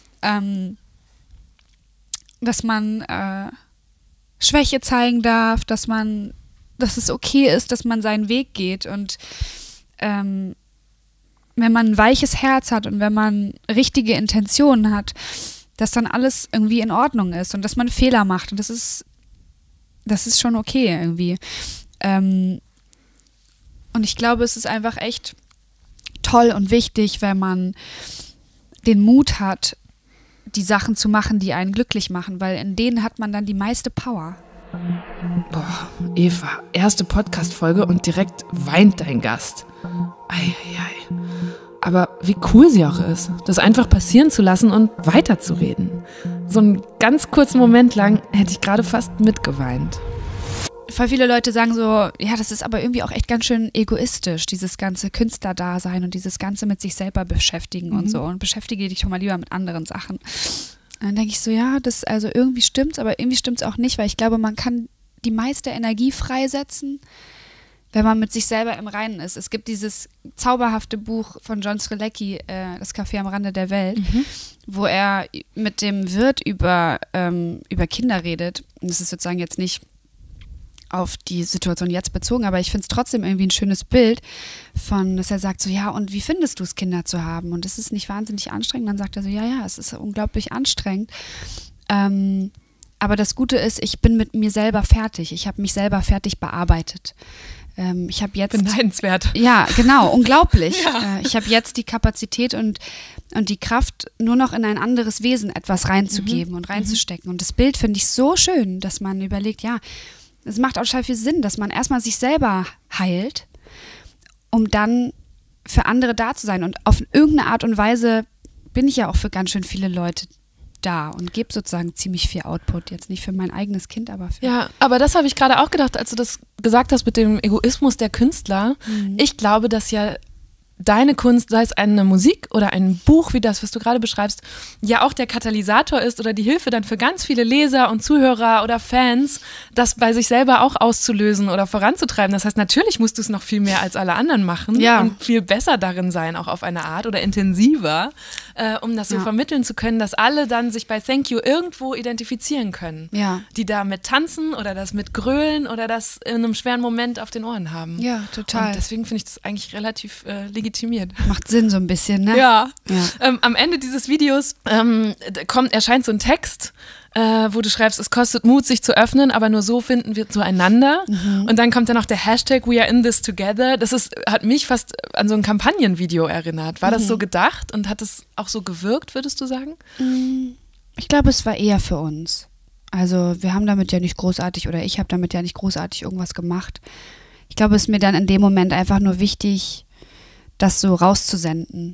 dass man Schwäche zeigen darf, dass es okay ist, dass man seinen Weg geht und wenn man ein weiches Herz hat und wenn man richtige Intentionen hat, dass dann alles irgendwie in Ordnung ist und dass man Fehler macht und das ist schon okay irgendwie. Und ich glaube, es ist einfach echt toll und wichtig, wenn man den Mut hat, die Sachen zu machen, die einen glücklich machen, weil in denen hat man dann die meiste Power. Boah, Eva, erste Podcast-Folge und direkt weint dein Gast. Eieiei. Aber wie cool sie auch ist, das einfach passieren zu lassen und weiterzureden. So einen ganz kurzen Moment lang hätte ich gerade fast mitgeweint. Voll viele Leute sagen so, ja, das ist aber irgendwie auch echt ganz schön egoistisch, dieses ganze Künstlerdasein und dieses ganze mit sich selber beschäftigen und so. Und beschäftige dich schon mal lieber mit anderen Sachen. Und dann denke ich so, ja, das also irgendwie stimmt's, aber irgendwie stimmt's auch nicht, weil ich glaube, man kann die meiste Energie freisetzen, wenn man mit sich selber im Reinen ist. Es gibt dieses zauberhafte Buch von John Strelecki, Das Café am Rande der Welt, wo er mit dem Wirt über Kinder redet. Und das ist sozusagen jetzt nicht auf die Situation jetzt bezogen, aber ich finde es trotzdem irgendwie ein schönes Bild dass er sagt so, ja, und wie findest du es, Kinder zu haben? Und ist es nicht wahnsinnig anstrengend? Dann sagt er so, ja, es ist unglaublich anstrengend. Aber das Gute ist, ich bin mit mir selber fertig. Ich habe mich selber fertig bearbeitet. Ich habe jetzt Beneidenswert. Ja, genau, unglaublich. Ich habe jetzt die Kapazität und die Kraft, nur noch in ein anderes Wesen etwas reinzugeben und reinzustecken. Und das Bild finde ich so schön, dass man überlegt, ja, es macht auch total viel Sinn, dass man erstmal sich selber heilt, um dann für andere da zu sein. Und auf irgendeine Art und Weise bin ich ja auch für ganz schön viele Leute da und gebe sozusagen ziemlich viel Output. Jetzt nicht für mein eigenes Kind, aber für... Ja, aber das habe ich gerade auch gedacht, als du das gesagt hast mit dem Egoismus der Künstler. Ich glaube, dass ja deine Kunst, sei es eine Musik oder ein Buch wie das, was du gerade beschreibst, ja auch der Katalysator ist oder die Hilfe dann für ganz viele Leser und Zuhörer oder Fans, das bei sich selber auch auszulösen oder voranzutreiben. Das heißt, natürlich musst du es noch viel mehr als alle anderen machen und viel besser darin sein, auch auf eine Art oder intensiver, um das so vermitteln zu können, dass alle dann sich bei Thank You irgendwo identifizieren können. Ja. Die da mit tanzen oder das mit grölen oder das in einem schweren Moment auf den Ohren haben. Ja, total. Und deswegen finde ich das eigentlich relativ legitimiert. Macht Sinn so ein bisschen, ne? Ja. Am Ende dieses Videos erscheint so ein Text, wo du schreibst, es kostet Mut, sich zu öffnen, aber nur so finden wir zueinander. Und dann kommt dann noch der Hashtag We are in this together. Hat mich fast an so ein Kampagnenvideo erinnert. War das so gedacht und hat es auch so gewirkt, würdest du sagen? Ich glaube, es war eher für uns. Also wir haben damit ja nicht großartig, oder ich habe damit ja nicht großartig irgendwas gemacht. Ich glaube, es ist mir dann in dem Moment einfach nur wichtig, das so rauszusenden.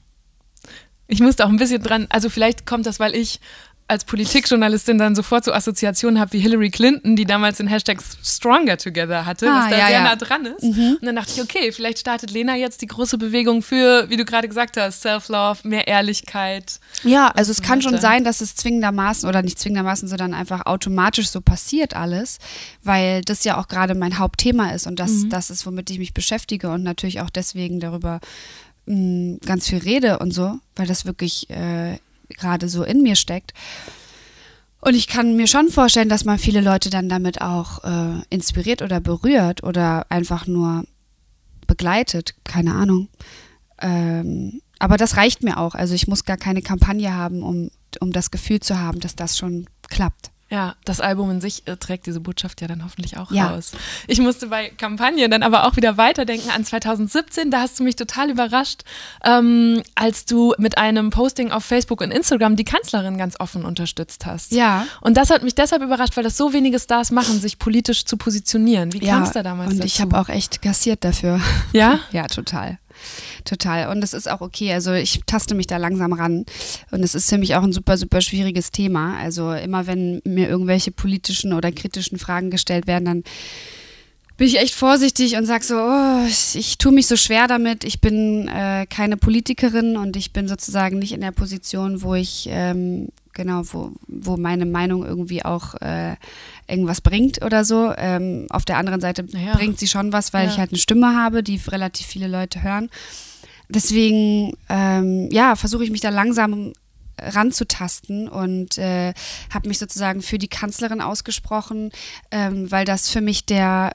Ich musste auch ein bisschen dran, also vielleicht kommt das, weil ich als Politikjournalistin dann sofort so Assoziationen habe wie Hillary Clinton, die damals den Hashtag Stronger Together hatte, was da sehr nah dran ist. Und dann dachte ich, okay, vielleicht startet Lena jetzt die große Bewegung für, wie du gerade gesagt hast, Self-Love, mehr Ehrlichkeit. Ja, also es kann schon sein, dass es zwingendermaßen oder nicht zwingendermaßen, sondern einfach automatisch so passiert alles, weil das ja auch gerade mein Hauptthema ist und das ist, womit ich mich beschäftige und natürlich auch deswegen darüber ganz viel rede und so, weil das wirklich gerade so in mir steckt. Und ich kann mir schon vorstellen, dass man viele Leute dann damit auch inspiriert oder berührt oder einfach nur begleitet, keine Ahnung. aber das reicht mir auch. Also ich muss gar keine Kampagne haben, um das Gefühl zu haben, dass das schon klappt. Ja, das Album in sich trägt diese Botschaft ja dann hoffentlich auch Ja. raus. Ich musste bei Kampagnen dann aber auch wieder weiterdenken an 2017. Da hast du mich total überrascht, als du mit einem Posting auf Facebook und Instagram die Kanzlerin ganz offen unterstützt hast. Ja. Und das hat mich deshalb überrascht, weil das so wenige Stars machen, sich politisch zu positionieren. Wie kam es da damals und dazu? ich habe auch echt kassiert dafür. Ja? Ja, total. Total. Und es ist auch okay. Also ich taste mich da langsam ran. Und es ist für mich auch ein super, super schwieriges Thema. Also immer wenn mir irgendwelche politischen oder kritischen Fragen gestellt werden, dann bin ich echt vorsichtig und sage so, oh, ich tue mich so schwer damit. Ich bin keine Politikerin und ich bin sozusagen nicht in der Position, wo ich wo meine Meinung irgendwie auch irgendwas bringt oder so. Auf der anderen Seite bringt sie schon was, weil ich halt eine Stimme habe, die relativ viele Leute hören. Deswegen, versuche ich mich da langsam ranzutasten und habe mich sozusagen für die Kanzlerin ausgesprochen, weil das für mich der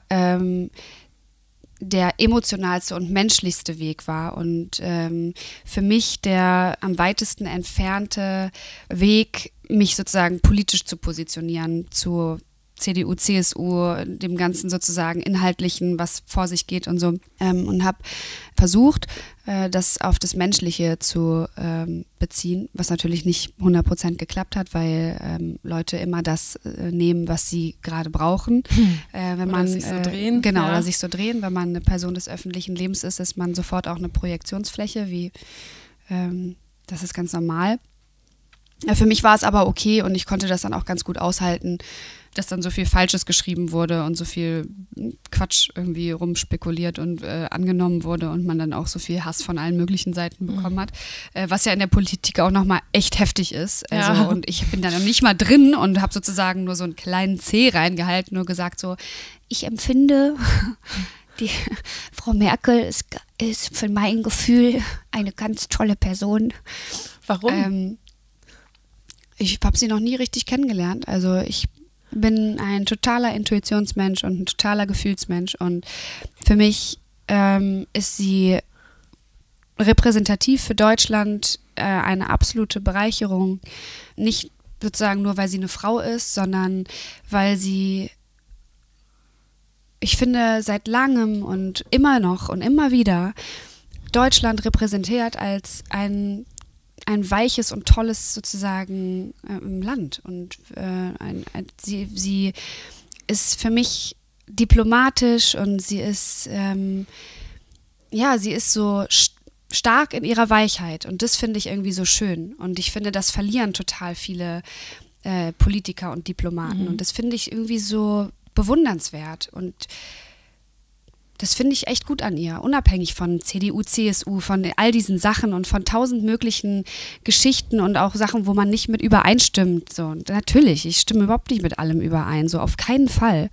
emotionalste und menschlichste Weg war und für mich der am weitesten entfernte Weg, mich sozusagen politisch zu positionieren zu CDU, CSU, dem Ganzen sozusagen Inhaltlichen, was vor sich geht und so. Und habe versucht, das auf das Menschliche zu beziehen, was natürlich nicht 100% geklappt hat, weil Leute immer das nehmen, was sie gerade brauchen. Wenn oder man sich so drehen. Genau, Ja. oder sich so drehen. Wenn man eine Person des öffentlichen Lebens ist man sofort auch eine Projektionsfläche, das ist ganz normal. Ja, für mich war es aber okay und ich konnte das dann auch ganz gut aushalten, dass dann so viel Falsches geschrieben wurde und so viel Quatsch irgendwie rumspekuliert und angenommen wurde und man dann auch so viel Hass von allen möglichen Seiten bekommen hat, was ja in der Politik auch nochmal echt heftig ist. Also, Ja. und ich bin da noch nicht mal drin und habe sozusagen nur so einen kleinen Zeh reingehalten, nur gesagt so, ich empfinde, die Frau Merkel ist für mein Gefühl eine ganz tolle Person. Warum? Ich habe sie noch nie richtig kennengelernt. Also ich bin ein totaler Intuitionsmensch und ein totaler Gefühlsmensch. Und für mich ist sie repräsentativ für Deutschland eine absolute Bereicherung. Nicht sozusagen nur, weil sie eine Frau ist, sondern weil sie, ich finde, seit langem und immer noch und immer wieder Deutschland repräsentiert als ein weiches und tolles sozusagen Land. Und sie ist für mich diplomatisch und sie ist so stark in ihrer Weichheit. Und das finde ich irgendwie so schön. Und ich finde, das verlieren total viele Politiker und Diplomaten. Und das finde ich irgendwie so bewundernswert. Und das finde ich echt gut an ihr, unabhängig von CDU, CSU, von all diesen Sachen und von 1000 möglichen Geschichten und auch Sachen, wo man nicht mit übereinstimmt. So. Und natürlich, ich stimme überhaupt nicht mit allem überein, so auf keinen Fall.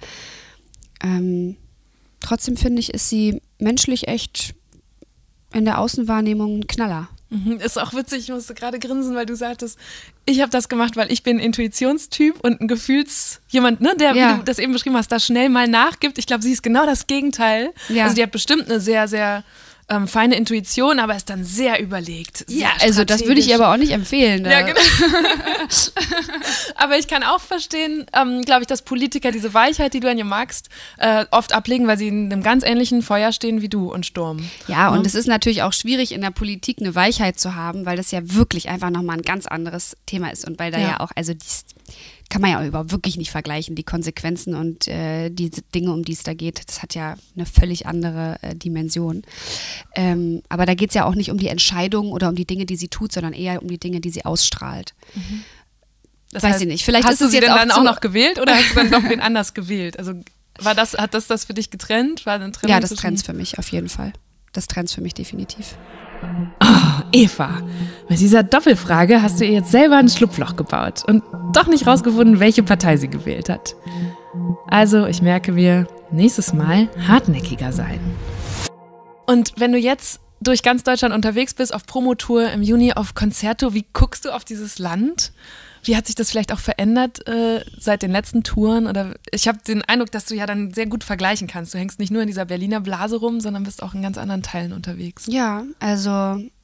Trotzdem finde ich, ist sie menschlich echt in der Außenwahrnehmung ein Knaller. Ist auch witzig, ich musste gerade grinsen, weil du sagtest, ich habe das gemacht, weil ich bin ein Intuitionstyp und ein jemand, ne, der, Ja. wie du das eben beschrieben hast, da schnell mal nachgibt. Ich glaube, sie ist genau das Gegenteil. Ja. Also die hat bestimmt eine sehr, sehr feine Intuition, aber ist dann sehr überlegt. Sehr Also das würde ich ihr strategisch. aber auch nicht empfehlen. Ja, genau. Aber ich kann auch verstehen, glaube ich, dass Politiker diese Weichheit, die du an ihr magst, oft ablegen, weil sie in einem ganz ähnlichen Feuer stehen wie du und Sturm. Ja, und es ist natürlich auch schwierig, in der Politik eine Weichheit zu haben, weil das ja wirklich einfach nochmal ein ganz anderes Thema ist und weil da ja auch, also dies kann man ja überhaupt wirklich nicht vergleichen, die Konsequenzen und diese Dinge, um die es da geht, das hat ja eine völlig andere Dimension. Aber da geht es ja auch nicht um die Entscheidung oder um die Dinge, die sie tut, sondern eher um die Dinge, die sie ausstrahlt. Das Weiß heißt, ich nicht. Vielleicht hast ist du es sie jetzt denn auch dann zu- auch noch gewählt oder hast du dann doch wen anders gewählt? Also hat das für dich getrennt? War eine Trennung Ja, das zwischen- trennt's für mich, auf jeden Fall. Das trennt's für mich definitiv. Eva, mit dieser Doppelfrage hast du ihr jetzt selber ein Schlupfloch gebaut und doch nicht rausgefunden, welche Partei sie gewählt hat. Also, ich merke mir, nächstes Mal hartnäckiger sein. Und wenn du jetzt durch ganz Deutschland unterwegs bist, auf Promotour, im Juni auf Concerto, wie guckst du auf dieses Land? Wie hat sich das vielleicht auch verändert seit den letzten Touren? Oder ich habe den Eindruck, dass du ja dann sehr gut vergleichen kannst. Du hängst nicht nur in dieser Berliner Blase rum, sondern bist auch in ganz anderen Teilen unterwegs. Ja, also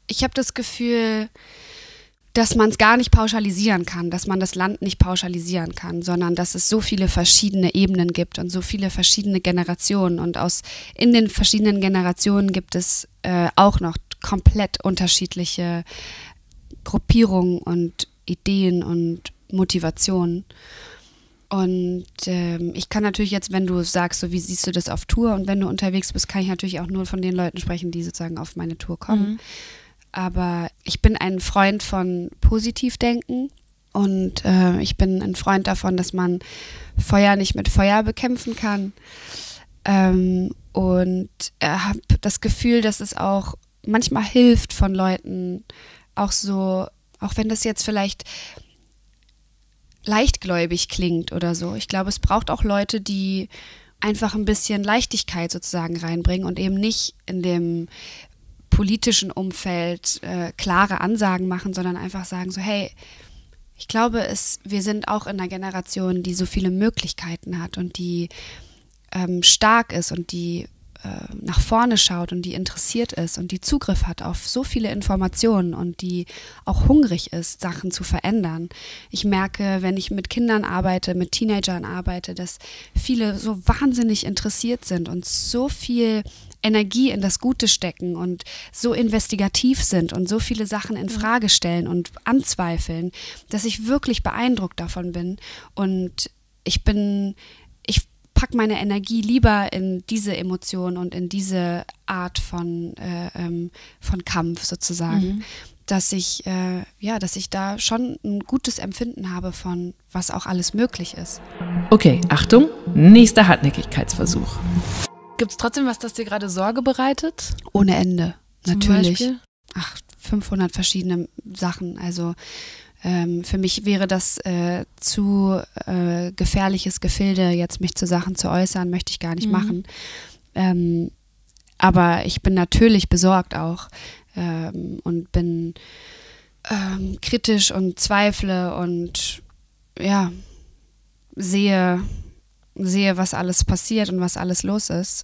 Ich habe das Gefühl, dass man es gar nicht pauschalisieren kann, dass man das Land nicht pauschalisieren kann, sondern dass es so viele verschiedene Ebenen gibt und so viele verschiedene Generationen. Und in den verschiedenen Generationen gibt es auch noch komplett unterschiedliche Gruppierungen und Ideen und Motivationen. Und ich kann natürlich jetzt, wenn du sagst, so wie siehst du das auf Tour und wenn du unterwegs bist, kann ich natürlich auch nur von den Leuten sprechen, die sozusagen auf meine Tour kommen. Aber ich bin ein Freund von Positivdenken und ich bin ein Freund davon, dass man Feuer nicht mit Feuer bekämpfen kann. Und habe das Gefühl, dass es auch manchmal hilft von Leuten, auch wenn das jetzt vielleicht leichtgläubig klingt oder so. Ich glaube, es braucht auch Leute, die einfach ein bisschen Leichtigkeit sozusagen reinbringen und eben nicht in dem politischen Umfeld klare Ansagen machen, sondern einfach sagen so, hey, ich glaube, wir sind auch in einer Generation, die so viele Möglichkeiten hat und die stark ist und die nach vorne schaut und die interessiert ist und die Zugriff hat auf so viele Informationen und die auch hungrig ist, Sachen zu verändern. Ich merke, wenn ich mit Kindern arbeite, mit Teenagern arbeite, dass viele so wahnsinnig interessiert sind und so viel Energie in das Gute stecken und so investigativ sind und so viele Sachen in Frage stellen und anzweifeln, dass ich wirklich beeindruckt davon bin. Und ich packe meine Energie lieber in diese Emotion und in diese Art von Kampf sozusagen, dass ich da schon ein gutes Empfinden habe von, was auch alles möglich ist. Okay, Achtung, nächster Hartnäckigkeitsversuch. Gibt es trotzdem was, das dir gerade Sorge bereitet? Ohne Ende, Zum natürlich. Beispiel? 500 verschiedene Sachen. Also für mich wäre das zu gefährliches Gefilde, jetzt mich zu Sachen zu äußern, möchte ich gar nicht machen. Aber ich bin natürlich besorgt auch und bin kritisch und zweifle und ja, sehe, was alles passiert und was alles los ist.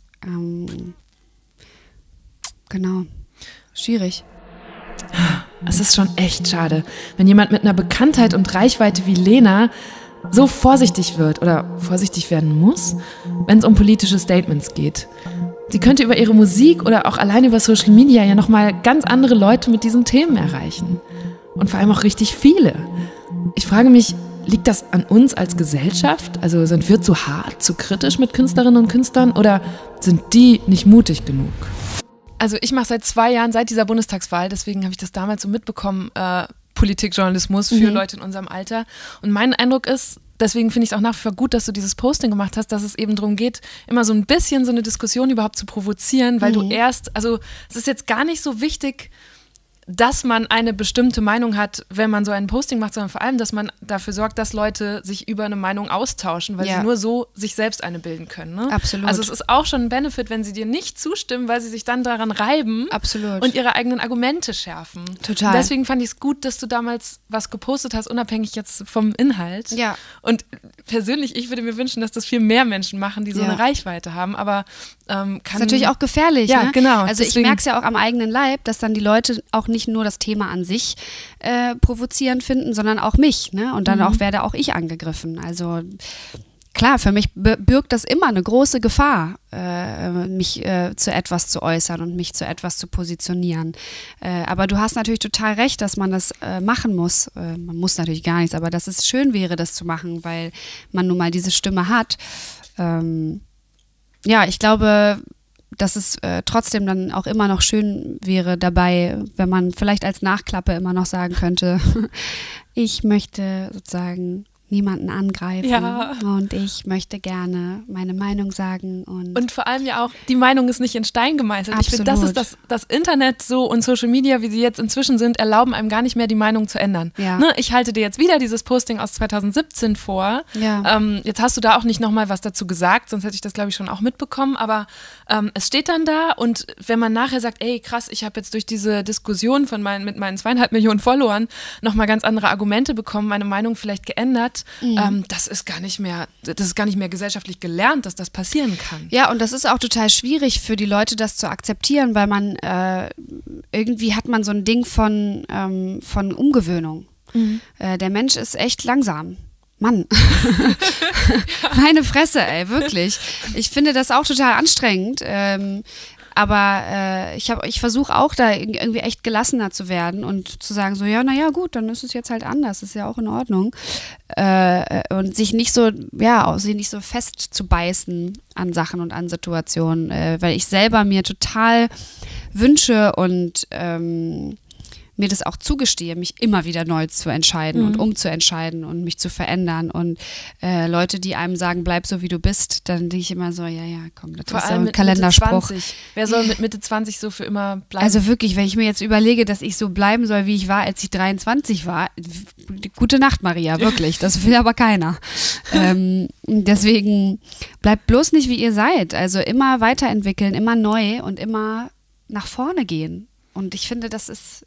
Genau. Schwierig. Es ist schon echt schade, wenn jemand mit einer Bekanntheit und Reichweite wie Lena so vorsichtig wird oder vorsichtig werden muss, wenn es um politische Statements geht. Sie könnte über ihre Musik oder auch allein über Social Media ja nochmal ganz andere Leute mit diesen Themen erreichen. Und vor allem auch richtig viele. Ich frage mich, liegt das an uns als Gesellschaft? Also sind wir zu hart, zu kritisch mit Künstlerinnen und Künstlern oder sind die nicht mutig genug? Also ich mache seit 2 Jahren, seit dieser Bundestagswahl, deswegen habe ich das damals so mitbekommen, Politikjournalismus für Leute in unserem Alter. Und mein Eindruck ist, deswegen finde ich es auch nach wie vor gut, dass du dieses Posting gemacht hast, dass es eben darum geht, immer so ein bisschen so eine Diskussion überhaupt zu provozieren, weil du also es ist jetzt gar nicht so wichtig, dass man eine bestimmte Meinung hat, wenn man so ein Posting macht, sondern vor allem, dass man dafür sorgt, dass Leute sich über eine Meinung austauschen, weil sie nur so sich selbst eine bilden können. Ne? Absolut. Also es ist auch schon ein Benefit, wenn sie dir nicht zustimmen, weil sie sich dann daran reiben und ihre eigenen Argumente schärfen. Total. Und deswegen fand ich es gut, dass du damals was gepostet hast, unabhängig jetzt vom Inhalt. Ja. Und persönlich, ich würde mir wünschen, dass das viel mehr Menschen machen, die so eine Reichweite haben, aber ist natürlich auch gefährlich. Ja, ne? genau. Also deswegen, ich merke es ja auch am eigenen Leib, dass dann die Leute auch nicht nur das Thema an sich provozierend finden, sondern auch mich. Ne? Und dann werde auch ich angegriffen. Also klar, für mich birgt das immer eine große Gefahr, mich zu etwas zu äußern und mich zu etwas zu positionieren. Aber du hast natürlich total recht, dass man das machen muss. Man muss natürlich gar nichts, aber dass es schön wäre, das zu machen, weil man nun mal diese Stimme hat. Ja, ich glaube, dass es trotzdem dann auch immer noch schön wäre dabei, wenn man vielleicht als Nachklappe immer noch sagen könnte, ich möchte sozusagen niemanden angreifen und ich möchte gerne meine Meinung sagen. Und vor allem ja auch, die Meinung ist nicht in Stein gemeißelt. Absolut. Ich finde, das Internet so und Social Media, wie sie jetzt inzwischen sind, erlauben einem gar nicht mehr, die Meinung zu ändern. Ja. Ne? Ich halte dir jetzt wieder dieses Posting aus 2017 vor. Ja. Jetzt hast du da auch nicht nochmal was dazu gesagt, sonst hätte ich das, glaube ich, schon auch mitbekommen. Aber es steht dann da und wenn man nachher sagt, ey krass, ich habe jetzt durch diese Diskussion mit meinen 2,5 Millionen Followern nochmal ganz andere Argumente bekommen, meine Meinung vielleicht geändert, hat, das ist gar nicht mehr gesellschaftlich gelernt, dass das passieren kann. Ja, und das ist auch total schwierig für die Leute, das zu akzeptieren, weil man irgendwie hat man so ein Ding von Umgewöhnung. Der Mensch ist echt langsam. Mann, meine Fresse, ey, wirklich. Ich finde das auch total anstrengend, aber ich versuche auch da irgendwie echt gelassener zu werden und zu sagen so, ja, naja, gut, dann ist es jetzt halt anders, ist ja auch in Ordnung. Und sich nicht so fest zu beißen an Sachen und an Situationen, weil ich selber mir total wünsche und mir das auch zugestehe, mich immer wieder neu zu entscheiden und umzuentscheiden und mich zu verändern. Und Leute, die einem sagen, bleib so wie du bist, dann denke ich immer so, ja, komm, das ist so ein Kalenderspruch. Mitte 20. Wer soll mit Mitte 20 so für immer bleiben? Also wirklich, wenn ich mir jetzt überlege, dass ich so bleiben soll, wie ich war, als ich 23 war, gute Nacht, Maria, wirklich, das will aber keiner. Deswegen bleibt bloß nicht, wie ihr seid. Also immer weiterentwickeln, immer neu und immer nach vorne gehen. Und ich finde, das ist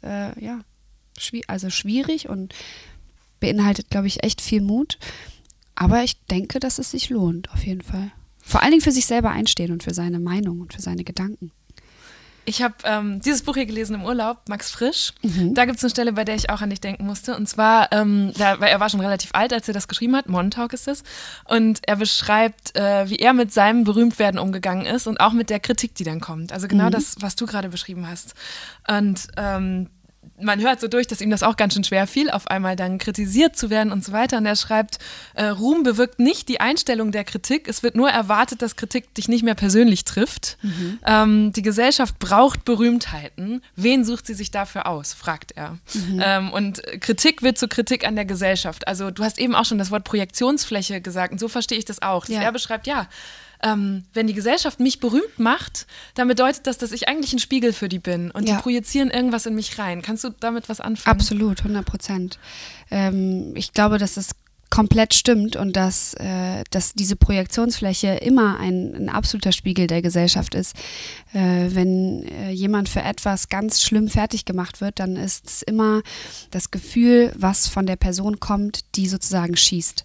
schwierig und beinhaltet, glaube ich, echt viel Mut. Aber ich denke, dass es sich lohnt, auf jeden Fall. Vor allen Dingen für sich selber einstehen und für seine Meinung und für seine Gedanken. Ich habe dieses Buch hier gelesen im Urlaub, Max Frisch. Da gibt es eine Stelle, bei der ich auch an dich denken musste. Und zwar, weil er war schon relativ alt, als er das geschrieben hat. Montauk ist es. Und er beschreibt, wie er mit seinem Berühmtwerden umgegangen ist und auch mit der Kritik, die dann kommt. Also genau das, was du gerade beschrieben hast. Und man hört so durch, dass ihm das auch ganz schön schwer fiel, auf einmal dann kritisiert zu werden und so weiter. Und er schreibt, Ruhm bewirkt nicht die Einstellung der Kritik. Es wird nur erwartet, dass Kritik dich nicht mehr persönlich trifft. Die Gesellschaft braucht Berühmtheiten. Wen sucht sie sich dafür aus, fragt er. Und Kritik wird zur Kritik an der Gesellschaft. Also du hast eben auch schon das Wort Projektionsfläche gesagt und so verstehe ich das auch. Dass er beschreibt, wenn die Gesellschaft mich berühmt macht, dann bedeutet das, dass ich eigentlich ein Spiegel für die bin und die projizieren irgendwas in mich rein. Kannst du damit was anfangen? Absolut, 100%. Ich glaube, dass es komplett stimmt und dass diese Projektionsfläche immer ein absoluter Spiegel der Gesellschaft ist. Wenn jemand für etwas ganz schlimm fertig gemacht wird, dann ist es immer das Gefühl, was von der Person kommt, die sozusagen schießt.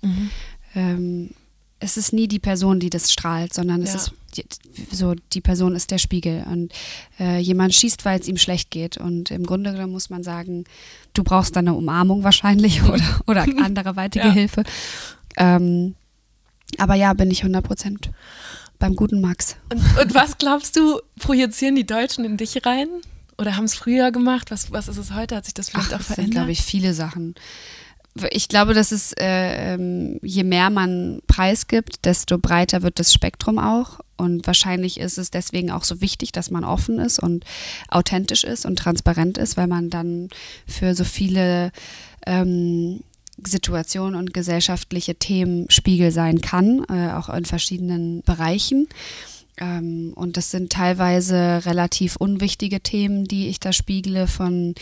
Es ist nie die Person, die das strahlt, sondern es ist die Person ist der Spiegel und jemand schießt, weil es ihm schlecht geht und im Grunde genommen muss man sagen, du brauchst dann eine Umarmung wahrscheinlich oder anderweitige Hilfe. Aber ja, bin ich 100% beim guten Max. Und was glaubst du, projizieren die Deutschen in dich rein? Oder haben es früher gemacht? Was ist es heute? Hat sich das vielleicht auch verändert? Das sind, glaube ich, viele Sachen. Ich glaube, dass es, je mehr man preisgibt, desto breiter wird das Spektrum auch. Und wahrscheinlich ist es deswegen auch so wichtig, dass man offen ist und authentisch ist und transparent ist, weil man dann für so viele Situationen und gesellschaftliche Themen Spiegel sein kann, auch in verschiedenen Bereichen. Und das sind teilweise relativ unwichtige Themen, die ich da spiegle, von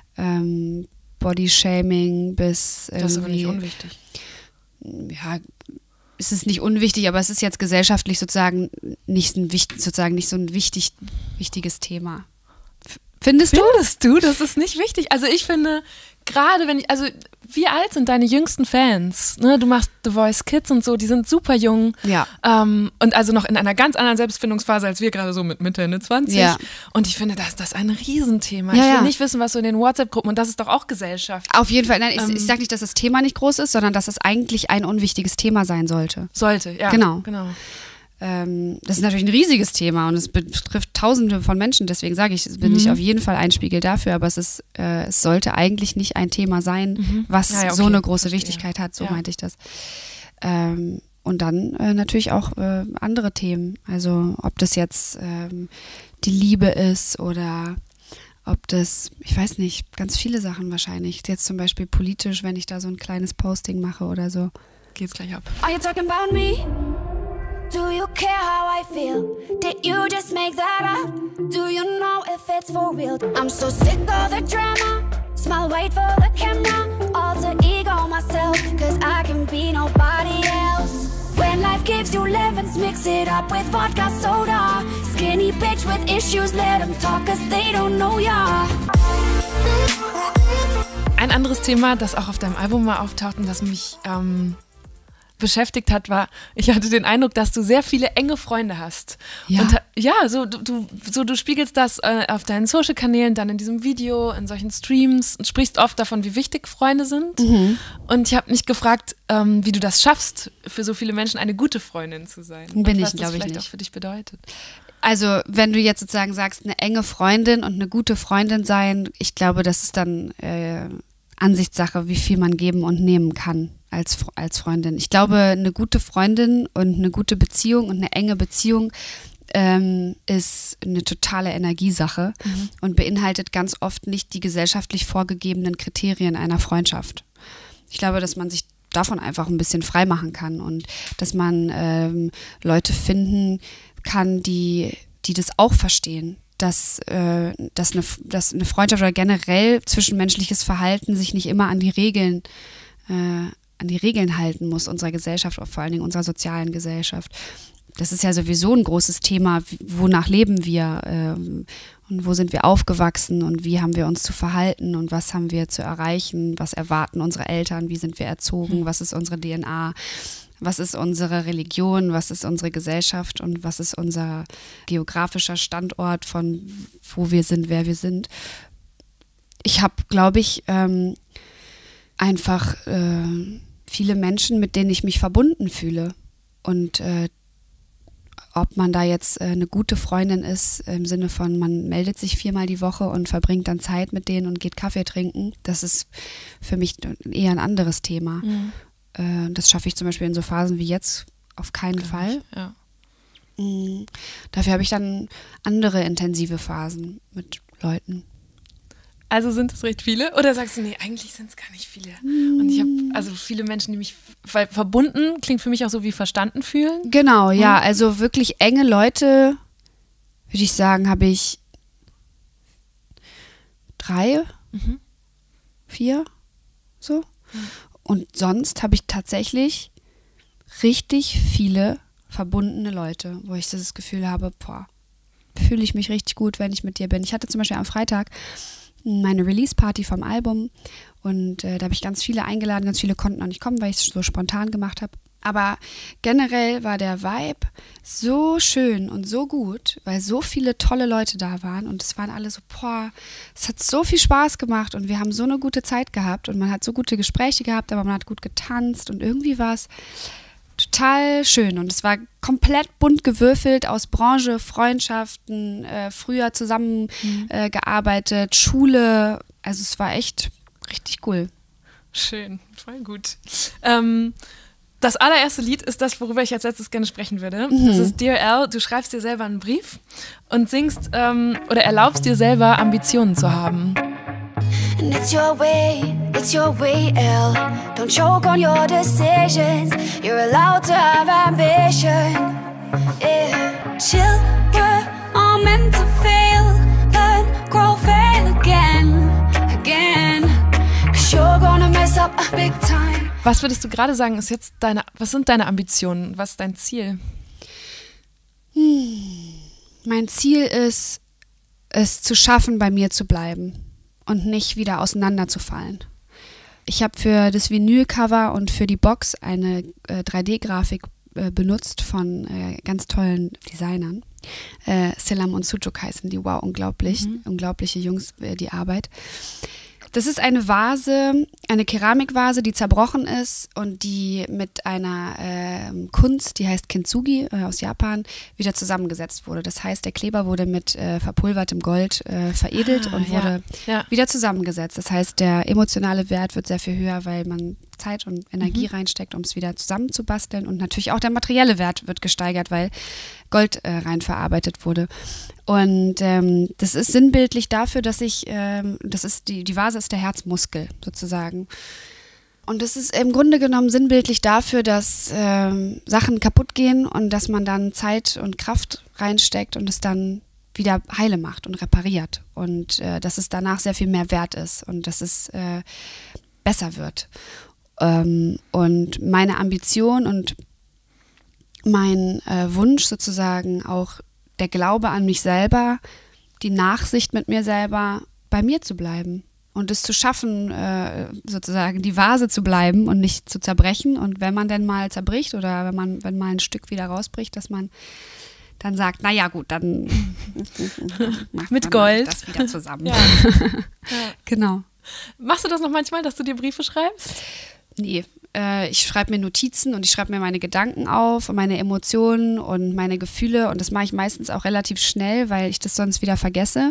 Bodyshaming bis Das ist aber nicht unwichtig. Ja, es ist nicht unwichtig, aber es ist jetzt gesellschaftlich sozusagen nicht so ein wichtiges Thema. Findest du, das ist nicht wichtig? Also ich finde, gerade wie alt sind deine jüngsten Fans? Ne, du machst The Voice Kids und so, die sind super jung. Ja. Und also noch in einer ganz anderen Selbstfindungsphase als wir gerade so mit Mitte, Ende 20. Ja. Und ich finde, das ist ein Riesenthema. Ja, ich will nicht wissen, was so in den WhatsApp-Gruppen, und das ist doch auch Gesellschaft. Auf jeden Fall. Nein, ich sage nicht, dass das Thema nicht groß ist, sondern dass es eigentlich ein unwichtiges Thema sein sollte. Sollte, ja. Genau. Das ist natürlich ein riesiges Thema und es betrifft Tausende von Menschen, deswegen sage ich, bin ich auf jeden Fall ein Spiegel dafür, aber es sollte eigentlich nicht ein Thema sein, was so eine große Wichtigkeit hat, so meinte ich das. Und dann natürlich auch andere Themen, also ob das jetzt die Liebe ist oder ob das, ich weiß nicht, ganz viele Sachen wahrscheinlich, jetzt zum Beispiel politisch, wenn ich da so ein kleines Posting mache oder so. Geht's gleich ab. Are you talking about me? Do you care how I feel? Did you just make that up? Do you know if it's for real? I'm so sick of the drama. Smile, wait for the camera. Alter ego myself, cause I can be nobody else. When life gives you lemons, mix it up with vodka soda. Skinny bitch with issues, let them talk cause they don't know ya. Ein anderes Thema, das auch auf deinem Album mal auftaucht und das mich beschäftigt hat, war, ich hatte den Eindruck, dass du sehr viele enge Freunde hast. Ja. Und du spiegelst das auf deinen Social-Kanälen, dann in diesem Video, in solchen Streams und sprichst oft davon, wie wichtig Freunde sind. Und ich habe mich gefragt, wie du das schaffst, für so viele Menschen eine gute Freundin zu sein. Bin und ich, was das glaube ich, vielleicht nicht. auch für dich bedeutet. Also wenn du jetzt sozusagen sagst, eine enge Freundin und eine gute Freundin sein, ich glaube, das ist dann Ansichtssache, wie viel man geben und nehmen kann als Freundin. Ich glaube, eine gute Freundin und eine gute Beziehung und eine enge Beziehung ist eine totale Energiesache und beinhaltet ganz oft nicht die gesellschaftlich vorgegebenen Kriterien einer Freundschaft. Ich glaube, dass man sich davon einfach ein bisschen frei machen kann und dass man Leute finden kann, die das auch verstehen, dass eine Freundschaft oder generell zwischenmenschliches Verhalten sich nicht immer an die Regeln halten muss, unserer Gesellschaft, vor allen Dingen unserer sozialen Gesellschaft. Das ist ja sowieso ein großes Thema, wonach leben wir und wo sind wir aufgewachsen und wie haben wir uns zu verhalten und was haben wir zu erreichen, was erwarten unsere Eltern, wie sind wir erzogen, was ist unsere DNA, was ist unsere Religion, was ist unsere Gesellschaft und was ist unser geografischer Standort, von wo wir sind, wer wir sind. Ich habe, glaube ich, einfach viele Menschen, mit denen ich mich verbunden fühle. Und ob man da jetzt eine gute Freundin ist, im Sinne von, man meldet sich 4-mal die Woche und verbringt dann Zeit mit denen und geht Kaffee trinken, das ist für mich eher ein anderes Thema. Das schaffe ich zum Beispiel in so Phasen wie jetzt auf keinen Fall. Ja. Dafür habe ich dann andere intensive Phasen mit Leuten. Also sind es recht viele? Oder sagst du, nee, eigentlich sind es gar nicht viele? Und ich habe also viele Menschen, die mich, weil verbunden klingt für mich auch so wie verstanden fühlen. Genau, ja, also wirklich enge Leute, würde ich sagen, habe ich 3, 4, so. Und sonst habe ich tatsächlich richtig viele verbundene Leute, wo ich das Gefühl habe, fühle ich mich richtig gut, wenn ich mit dir bin. Ich hatte zum Beispiel am Freitag meine Release-Party vom Album und da habe ich ganz viele eingeladen, ganz viele konnten noch nicht kommen, weil ich es so spontan gemacht habe. Aber generell war der Vibe so schön und so gut, weil so viele tolle Leute da waren und es waren alle so, es hat so viel Spaß gemacht und wir haben so eine gute Zeit gehabt und man hat so gute Gespräche gehabt, aber man hat gut getanzt und irgendwie war es total schön und es war komplett bunt gewürfelt aus Branche, Freundschaften, früher zusammen gearbeitet, Schule, also es war echt richtig cool. Schön, voll gut. Das allererste Lied ist das, worüber ich als letztes gerne sprechen würde. Das ist Dear Al. Du schreibst dir selber einen Brief und singst oder erlaubst dir selber, Ambitionen zu haben. And it's your way, L. Don't choke on your decisions. You're allowed to have ambition. Yeah. Chill, we're all meant to fail. Learn, grow, fail again. 'Cause you're gonna mess up big time. Was würdest du gerade sagen, was sind deine Ambitionen? Was ist dein Ziel? Mein Ziel ist, es zu schaffen, bei mir zu bleiben und nicht wieder auseinanderzufallen. Ich habe für das Vinylcover und für die Box eine 3D-Grafik benutzt von ganz tollen Designern. Selam und Sujuk heißen die. Wow, unglaublich. Unglaubliche Jungs, die Arbeit. Das ist eine Vase, eine Keramikwase, die zerbrochen ist und die mit einer Kunst, die heißt Kintsugi aus Japan, wieder zusammengesetzt wurde. Das heißt, der Kleber wurde mit verpulvertem Gold veredelt und wurde wieder zusammengesetzt. Das heißt, der emotionale Wert wird sehr viel höher, weil man Zeit und Energie reinsteckt, um es wieder zusammenzubasteln. Und natürlich auch der materielle Wert wird gesteigert, weil Gold rein verarbeitet wurde. Und das ist sinnbildlich dafür, dass die Vase ist der Herzmuskel sozusagen. Und das ist im Grunde genommen sinnbildlich dafür, dass Sachen kaputt gehen und dass man dann Zeit und Kraft reinsteckt und es dann wieder heile macht und repariert. Und dass es danach sehr viel mehr wert ist und dass es besser wird. Und meine Ambition und mein Wunsch sozusagen auch der Glaube an mich selber, die Nachsicht mit mir selber, bei mir zu bleiben und es zu schaffen, sozusagen die Vase zu bleiben und nicht zu zerbrechen. Und wenn man denn mal zerbricht oder wenn mal ein Stück wieder rausbricht, dass man dann sagt, naja gut, dann macht Mit man Gold. das wieder zusammen. Ja. Genau. Machst du das noch manchmal, dass du dir Briefe schreibst? Nee, ich schreibe mir Notizen und ich schreibe mir meine Gedanken auf und meine Emotionen und meine Gefühle und das mache ich meistens auch relativ schnell, weil ich das sonst wieder vergesse.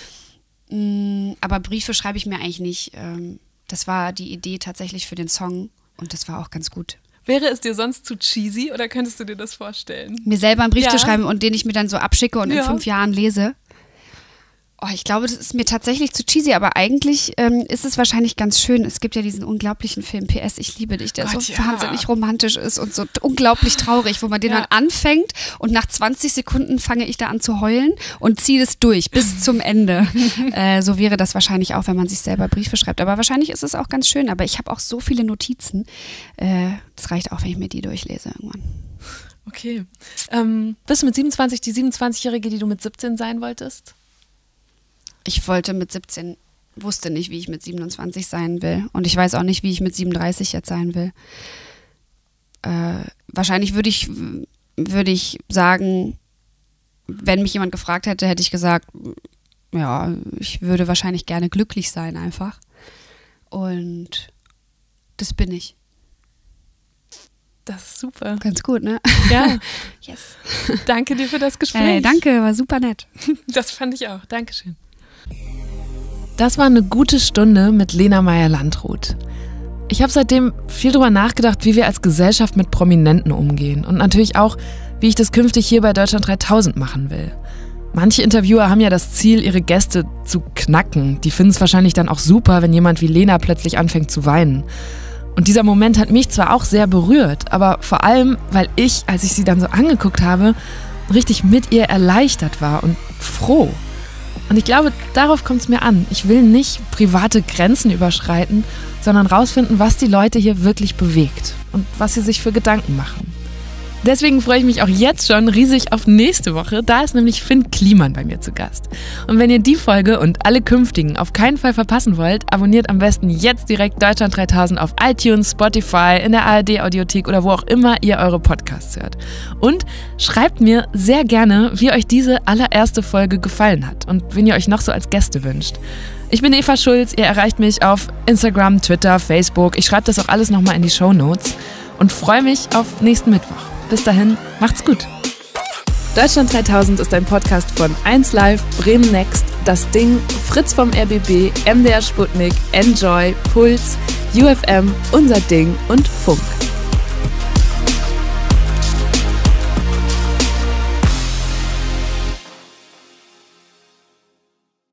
Aber Briefe schreibe ich mir eigentlich nicht. Das war die Idee tatsächlich für den Song und das war auch ganz gut. Wäre es dir sonst zu cheesy oder könntest du dir das vorstellen? Mir selber einen Brief Ja. zu schreiben und den ich mir dann so abschicke und in Ja. 5 Jahren lese. Oh, ich glaube, das ist mir tatsächlich zu cheesy, aber eigentlich ist es wahrscheinlich ganz schön. Es gibt ja diesen unglaublichen Film PS, ich liebe dich, der Gott, so ja. wahnsinnig romantisch ist und so unglaublich traurig, wo man den Ja. dann anfängt und nach 20 Sekunden fange ich da an zu heulen und ziehe das durch bis zum Ende. So wäre das wahrscheinlich auch, wenn man sich selber Briefe schreibt. Aber wahrscheinlich ist es auch ganz schön. Aber ich habe auch so viele Notizen. Das reicht auch, wenn ich mir die durchlese irgendwann. Okay. Bist du mit 27 die 27-Jährige, die du mit 17 sein wolltest? Ich wollte mit 17, wusste nicht, wie ich mit 27 sein will. Und ich weiß auch nicht, wie ich mit 37 jetzt sein will. Wahrscheinlich würde ich sagen, wenn mich jemand gefragt hätte, hätte ich gesagt, ja, ich würde wahrscheinlich gerne glücklich sein einfach. Und das bin ich. Das ist super. Ganz gut, ne? Ja. Yes. Danke dir für das Gespräch. Danke, war super nett. Das fand ich auch. Dankeschön. Das war eine gute Stunde mit Lena Meyer-Landrut. Ich habe seitdem viel drüber nachgedacht, wie wir als Gesellschaft mit Prominenten umgehen und natürlich auch, wie ich das künftig hier bei Deutschland 3000 machen will. Manche Interviewer haben ja das Ziel, ihre Gäste zu knacken. Die finden es wahrscheinlich dann auch super, wenn jemand wie Lena plötzlich anfängt zu weinen. Und dieser Moment hat mich zwar auch sehr berührt, aber vor allem, weil ich, als ich sie dann so angeguckt habe, richtig mit ihr erleichtert war und froh. Und ich glaube, darauf kommt es mir an. Ich will nicht private Grenzen überschreiten, sondern rausfinden, was die Leute hier wirklich bewegt und was sie sich für Gedanken machen. Deswegen freue ich mich auch jetzt schon riesig auf nächste Woche. Da ist nämlich Finn Kliman bei mir zu Gast. Und wenn ihr die Folge und alle künftigen auf keinen Fall verpassen wollt, abonniert am besten jetzt direkt Deutschland 3000 auf iTunes, Spotify, in der ARD-Audiothek oder wo auch immer ihr eure Podcasts hört. Und schreibt mir sehr gerne, wie euch diese allererste Folge gefallen hat und wen ihr euch noch so als Gäste wünscht. Ich bin Eva Schulz, ihr erreicht mich auf Instagram, Twitter, Facebook. Ich schreibe das auch alles nochmal in die Shownotes und freue mich auf nächsten Mittwoch. Bis dahin, macht's gut. Deutschland 3000 ist ein Podcast von 1Live, Bremen Next, Das Ding, Fritz vom RBB, MDR Sputnik, Enjoy, Puls, UFM, Unser Ding und Funk.